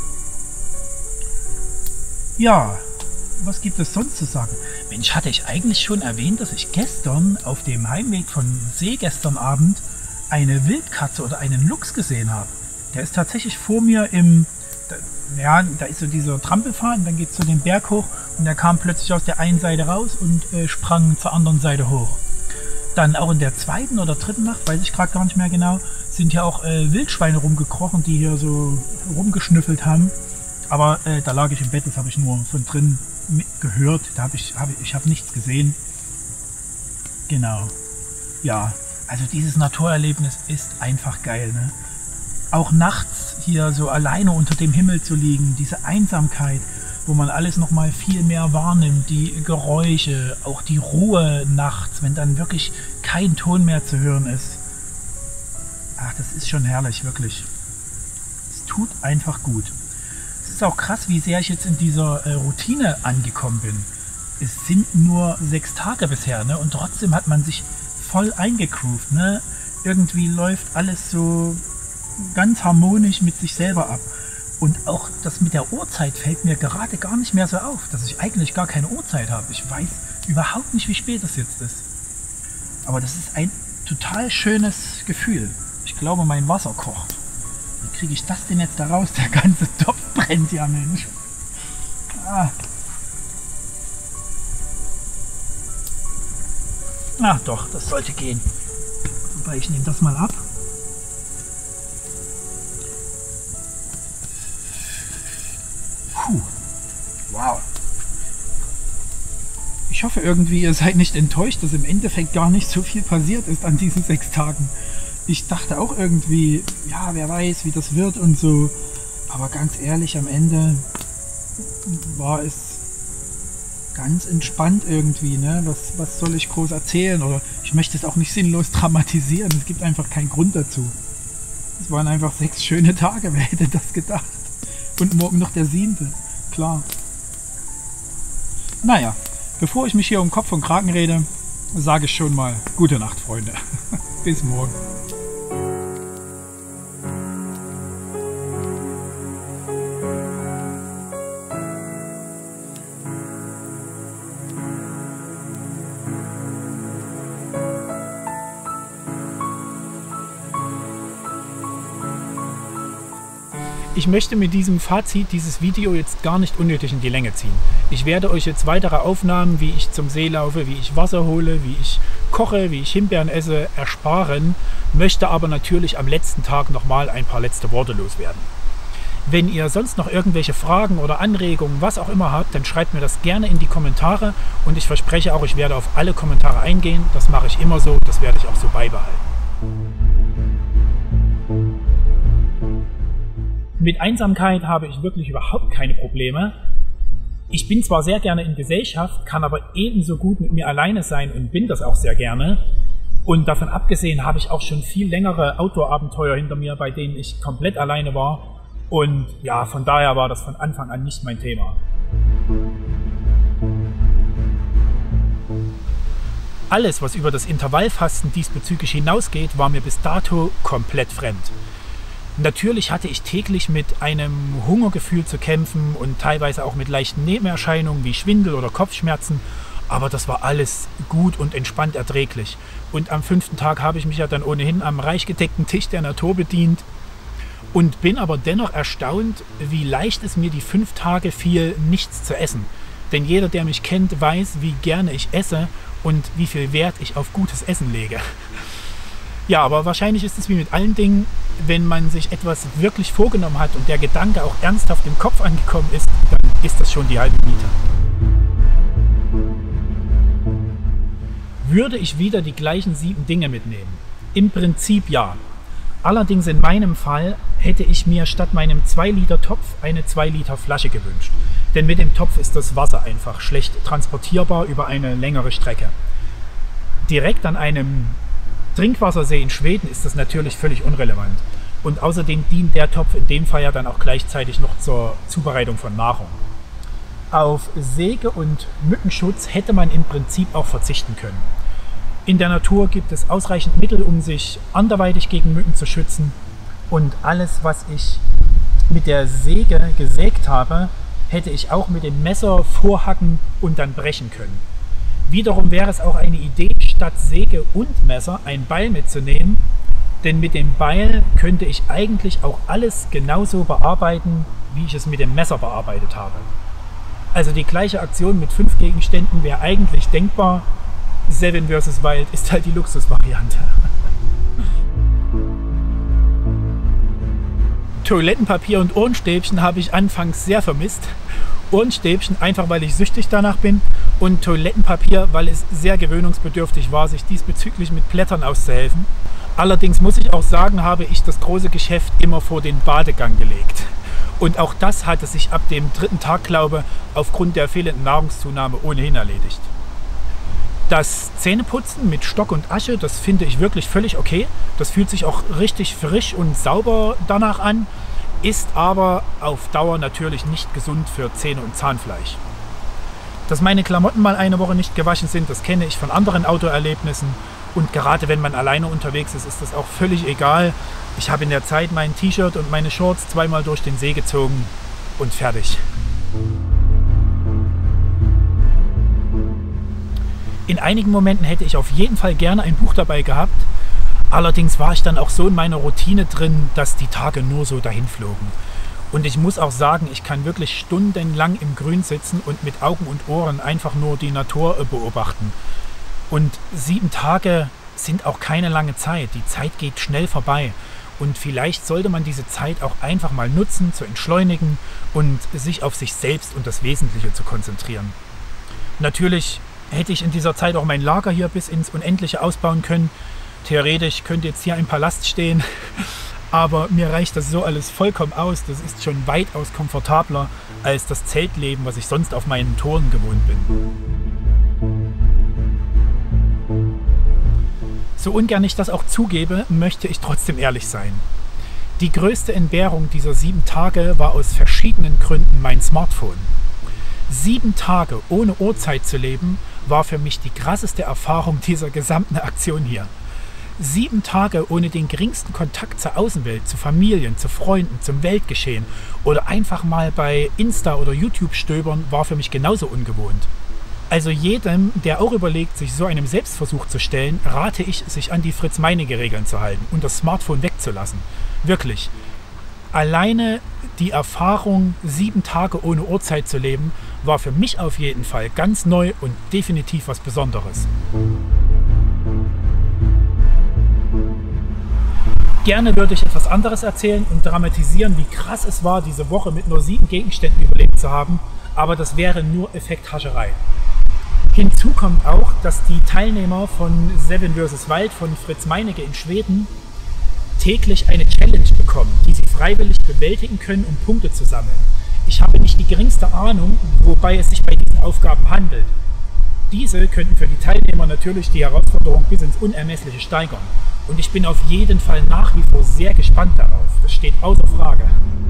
Ja, was gibt es sonst zu sagen? Mensch, hatte ich eigentlich schon erwähnt, dass ich gestern auf dem Heimweg von See gestern Abend eine Wildkatze oder einen Luchs gesehen habe. Der ist tatsächlich vor mir im, da, ja, da ist so dieser Trampelpfad, dann geht es so den Berg hoch und der kam plötzlich aus der einen Seite raus und äh, sprang zur anderen Seite hoch. Dann auch in der zweiten oder dritten Nacht, weiß ich gerade gar nicht mehr genau, sind ja auch äh, Wildschweine rumgekrochen, die hier so rumgeschnüffelt haben. Aber äh, da lag ich im Bett, das habe ich nur von drin gehört, da habe ich, hab ich, ich habe nichts gesehen. Genau. Ja, also dieses Naturerlebnis ist einfach geil, ne? Auch nachts hier so alleine unter dem Himmel zu liegen, diese Einsamkeit, wo man alles noch mal viel mehr wahrnimmt, die Geräusche, auch die Ruhe nachts, wenn dann wirklich kein Ton mehr zu hören ist. Ach, das ist schon herrlich, wirklich. Es tut einfach gut. Es ist auch krass, wie sehr ich jetzt in dieser äh, Routine angekommen bin. Es sind nur sechs Tage bisher, ne? Und trotzdem hat man sich voll eingegroovt, ne? Irgendwie läuft alles so ganz harmonisch mit sich selber ab. Und auch das mit der Uhrzeit fällt mir gerade gar nicht mehr so auf, dass ich eigentlich gar keine Uhrzeit habe. Ich weiß überhaupt nicht, wie spät es jetzt ist. Aber das ist ein total schönes Gefühl. Ich glaube, mein Wasser kocht. Wie kriege ich das denn jetzt da raus? Der ganze Topf brennt ja, Mensch. Ah. Ach doch, das sollte gehen. Wobei, ich nehme das mal ab. Puh. Wow. Ich hoffe irgendwie, ihr seid nicht enttäuscht, dass im Endeffekt gar nicht so viel passiert ist an diesen sechs Tagen. Ich dachte auch irgendwie, ja, wer weiß, wie das wird und so. Aber ganz ehrlich, am Ende war es ganz entspannt irgendwie, ne? Was, was soll ich groß erzählen? Oder ich möchte es auch nicht sinnlos dramatisieren. Es gibt einfach keinen Grund dazu. Es waren einfach sechs schöne Tage, wer hätte das gedacht? Und morgen noch der siebte, klar. Naja, bevor ich mich hier um Kopf und Kragen rede, sage ich schon mal gute Nacht, Freunde. Bis morgen. Ich möchte mit diesem Fazit dieses Video jetzt gar nicht unnötig in die Länge ziehen. Ich werde euch jetzt weitere Aufnahmen, wie ich zum See laufe, wie ich Wasser hole, wie ich koche, wie ich Himbeeren esse, ersparen, möchte aber natürlich am letzten Tag nochmal ein paar letzte Worte loswerden. Wenn ihr sonst noch irgendwelche Fragen oder Anregungen, was auch immer habt, dann schreibt mir das gerne in die Kommentare und ich verspreche auch, ich werde auf alle Kommentare eingehen. Das mache ich immer so, das werde ich auch so beibehalten. Mit Einsamkeit habe ich wirklich überhaupt keine Probleme. Ich bin zwar sehr gerne in Gesellschaft, kann aber ebenso gut mit mir alleine sein und bin das auch sehr gerne. Und davon abgesehen habe ich auch schon viel längere Outdoor-Abenteuer hinter mir, bei denen ich komplett alleine war. Und ja, von daher war das von Anfang an nicht mein Thema. Alles, was über das Intervallfasten diesbezüglich hinausgeht, war mir bis dato komplett fremd. Natürlich hatte ich täglich mit einem Hungergefühl zu kämpfen und teilweise auch mit leichten Nebenerscheinungen wie Schwindel oder Kopfschmerzen, aber das war alles gut und entspannt erträglich. Und am fünften Tag habe ich mich ja dann ohnehin am reich gedeckten Tisch der Natur bedient und bin aber dennoch erstaunt, wie leicht es mir die fünf Tage fiel, nichts zu essen. Denn jeder, der mich kennt, weiß, wie gerne ich esse und wie viel Wert ich auf gutes Essen lege. Ja, aber wahrscheinlich ist es wie mit allen Dingen, wenn man sich etwas wirklich vorgenommen hat und der Gedanke auch ernsthaft im Kopf angekommen ist, dann ist das schon die halbe Miete. Würde ich wieder die gleichen sieben Dinge mitnehmen? Im Prinzip ja. Allerdings in meinem Fall hätte ich mir statt meinem zwei Liter Topf eine zwei Liter Flasche gewünscht. Denn mit dem Topf ist das Wasser einfach schlecht transportierbar über eine längere Strecke. Direkt an einem Trinkwassersee in Schweden ist das natürlich völlig unrelevant. Und außerdem dient der Topf in dem Fall ja dann auch gleichzeitig noch zur Zubereitung von Nahrung. Auf Säge- und Mückenschutz hätte man im Prinzip auch verzichten können. In der Natur gibt es ausreichend Mittel, um sich anderweitig gegen Mücken zu schützen. Und alles, was ich mit der Säge gesägt habe, hätte ich auch mit dem Messer vorhacken und dann brechen können. Wiederum wäre es auch eine Idee, statt Säge und Messer ein Beil mitzunehmen, denn mit dem Beil könnte ich eigentlich auch alles genauso bearbeiten, wie ich es mit dem Messer bearbeitet habe. Also die gleiche Aktion mit fünf Gegenständen wäre eigentlich denkbar. Seven versus Wild ist halt die Luxusvariante. Toilettenpapier und Ohrenstäbchen habe ich anfangs sehr vermisst. Ohrenstäbchen einfach, weil ich süchtig danach bin, und Toilettenpapier, weil es sehr gewöhnungsbedürftig war, sich diesbezüglich mit Blättern auszuhelfen. Allerdings muss ich auch sagen, habe ich das große Geschäft immer vor den Badegang gelegt. Und auch das hatte sich ab dem dritten Tag, glaube ich, aufgrund der fehlenden Nahrungszunahme ohnehin erledigt. Das Zähneputzen mit Stock und Asche, das finde ich wirklich völlig okay. Das fühlt sich auch richtig frisch und sauber danach an, ist aber auf Dauer natürlich nicht gesund für Zähne und Zahnfleisch. Dass meine Klamotten mal eine Woche nicht gewaschen sind, das kenne ich von anderen Autoerlebnissen. Und gerade wenn man alleine unterwegs ist, ist das auch völlig egal. Ich habe in der Zeit mein T-Shirt und meine Shorts zweimal durch den See gezogen und fertig. In einigen Momenten hätte ich auf jeden Fall gerne ein Buch dabei gehabt. Allerdings war ich dann auch so in meiner Routine drin, dass die Tage nur so dahin flogen. Und ich muss auch sagen, ich kann wirklich stundenlang im Grün sitzen und mit Augen und Ohren einfach nur die Natur beobachten. Und sieben Tage sind auch keine lange Zeit. Die Zeit geht schnell vorbei. Und vielleicht sollte man diese Zeit auch einfach mal nutzen, zu entschleunigen und sich auf sich selbst und das Wesentliche zu konzentrieren. Natürlich hätte ich in dieser Zeit auch mein Lager hier bis ins Unendliche ausbauen können. Theoretisch könnte jetzt hier ein Palast stehen, aber mir reicht das so alles vollkommen aus. Das ist schon weitaus komfortabler als das Zeltleben, was ich sonst auf meinen Touren gewohnt bin. So ungern ich das auch zugebe, möchte ich trotzdem ehrlich sein. Die größte Entbehrung dieser sieben Tage war aus verschiedenen Gründen mein Smartphone. Sieben Tage ohne Uhrzeit zu leben, war für mich die krasseste Erfahrung dieser gesamten Aktion hier. Sieben Tage ohne den geringsten Kontakt zur Außenwelt, zu Familien, zu Freunden, zum Weltgeschehen oder einfach mal bei Insta oder YouTube stöbern, war für mich genauso ungewohnt. Also jedem, der auch überlegt, sich so einem Selbstversuch zu stellen, rate ich, sich an die Fritz-Meinecke-Regeln zu halten und das Smartphone wegzulassen. Wirklich. Alleine die Erfahrung, sieben Tage ohne Uhrzeit zu leben, war für mich auf jeden Fall ganz neu und definitiv was Besonderes. Gerne würde ich etwas anderes erzählen und dramatisieren, wie krass es war, diese Woche mit nur sieben Gegenständen überlebt zu haben, aber das wäre nur Effekthascherei. Hinzu kommt auch, dass die Teilnehmer von Seven versus. Wild von Fritz Meinecke in Schweden täglich eine Challenge bekommen, die sie freiwillig bewältigen können, um Punkte zu sammeln. Ich habe nicht die geringste Ahnung, wobei es sich bei diesen Aufgaben handelt. Diese könnten für die Teilnehmer natürlich die Herausforderung bis ins Unermessliche steigern. Und ich bin auf jeden Fall nach wie vor sehr gespannt darauf. Das steht außer Frage.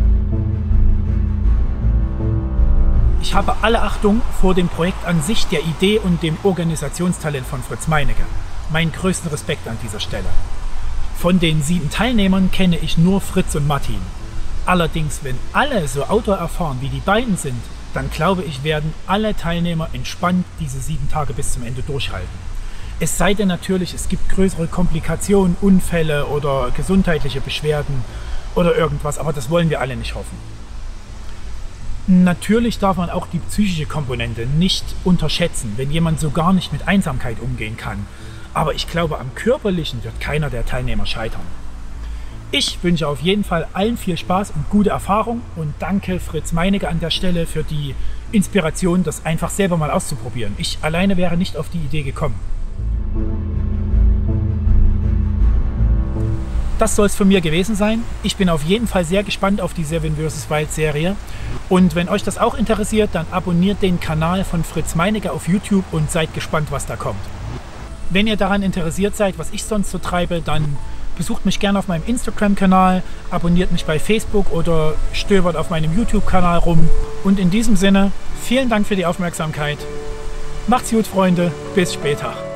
Ich habe alle Achtung vor dem Projekt an sich, der Idee und dem Organisationstalent von Fritz Meinecke. Meinen größten Respekt an dieser Stelle. Von den sieben Teilnehmern kenne ich nur Fritz und Martin. Allerdings, wenn alle so outdoor-erfahren wie die beiden sind, dann glaube ich, werden alle Teilnehmer entspannt diese sieben Tage bis zum Ende durchhalten. Es sei denn natürlich, es gibt größere Komplikationen, Unfälle oder gesundheitliche Beschwerden oder irgendwas, aber das wollen wir alle nicht hoffen. Natürlich darf man auch die psychische Komponente nicht unterschätzen, wenn jemand so gar nicht mit Einsamkeit umgehen kann. Aber ich glaube, am Körperlichen wird keiner der Teilnehmer scheitern. Ich wünsche auf jeden Fall allen viel Spaß und gute Erfahrung und danke Fritz Meinecke an der Stelle für die Inspiration, das einfach selber mal auszuprobieren. Ich alleine wäre nicht auf die Idee gekommen. Das soll es von mir gewesen sein. Ich bin auf jeden Fall sehr gespannt auf die Seven versus. Wild Serie. Und wenn euch das auch interessiert, dann abonniert den Kanal von Fritz Meinecke auf YouTube und seid gespannt, was da kommt. Wenn ihr daran interessiert seid, was ich sonst so treibe, dann besucht mich gerne auf meinem Instagram-Kanal, abonniert mich bei Facebook oder stöbert auf meinem YouTube-Kanal rum. Und in diesem Sinne, vielen Dank für die Aufmerksamkeit. Macht's gut, Freunde. Bis später.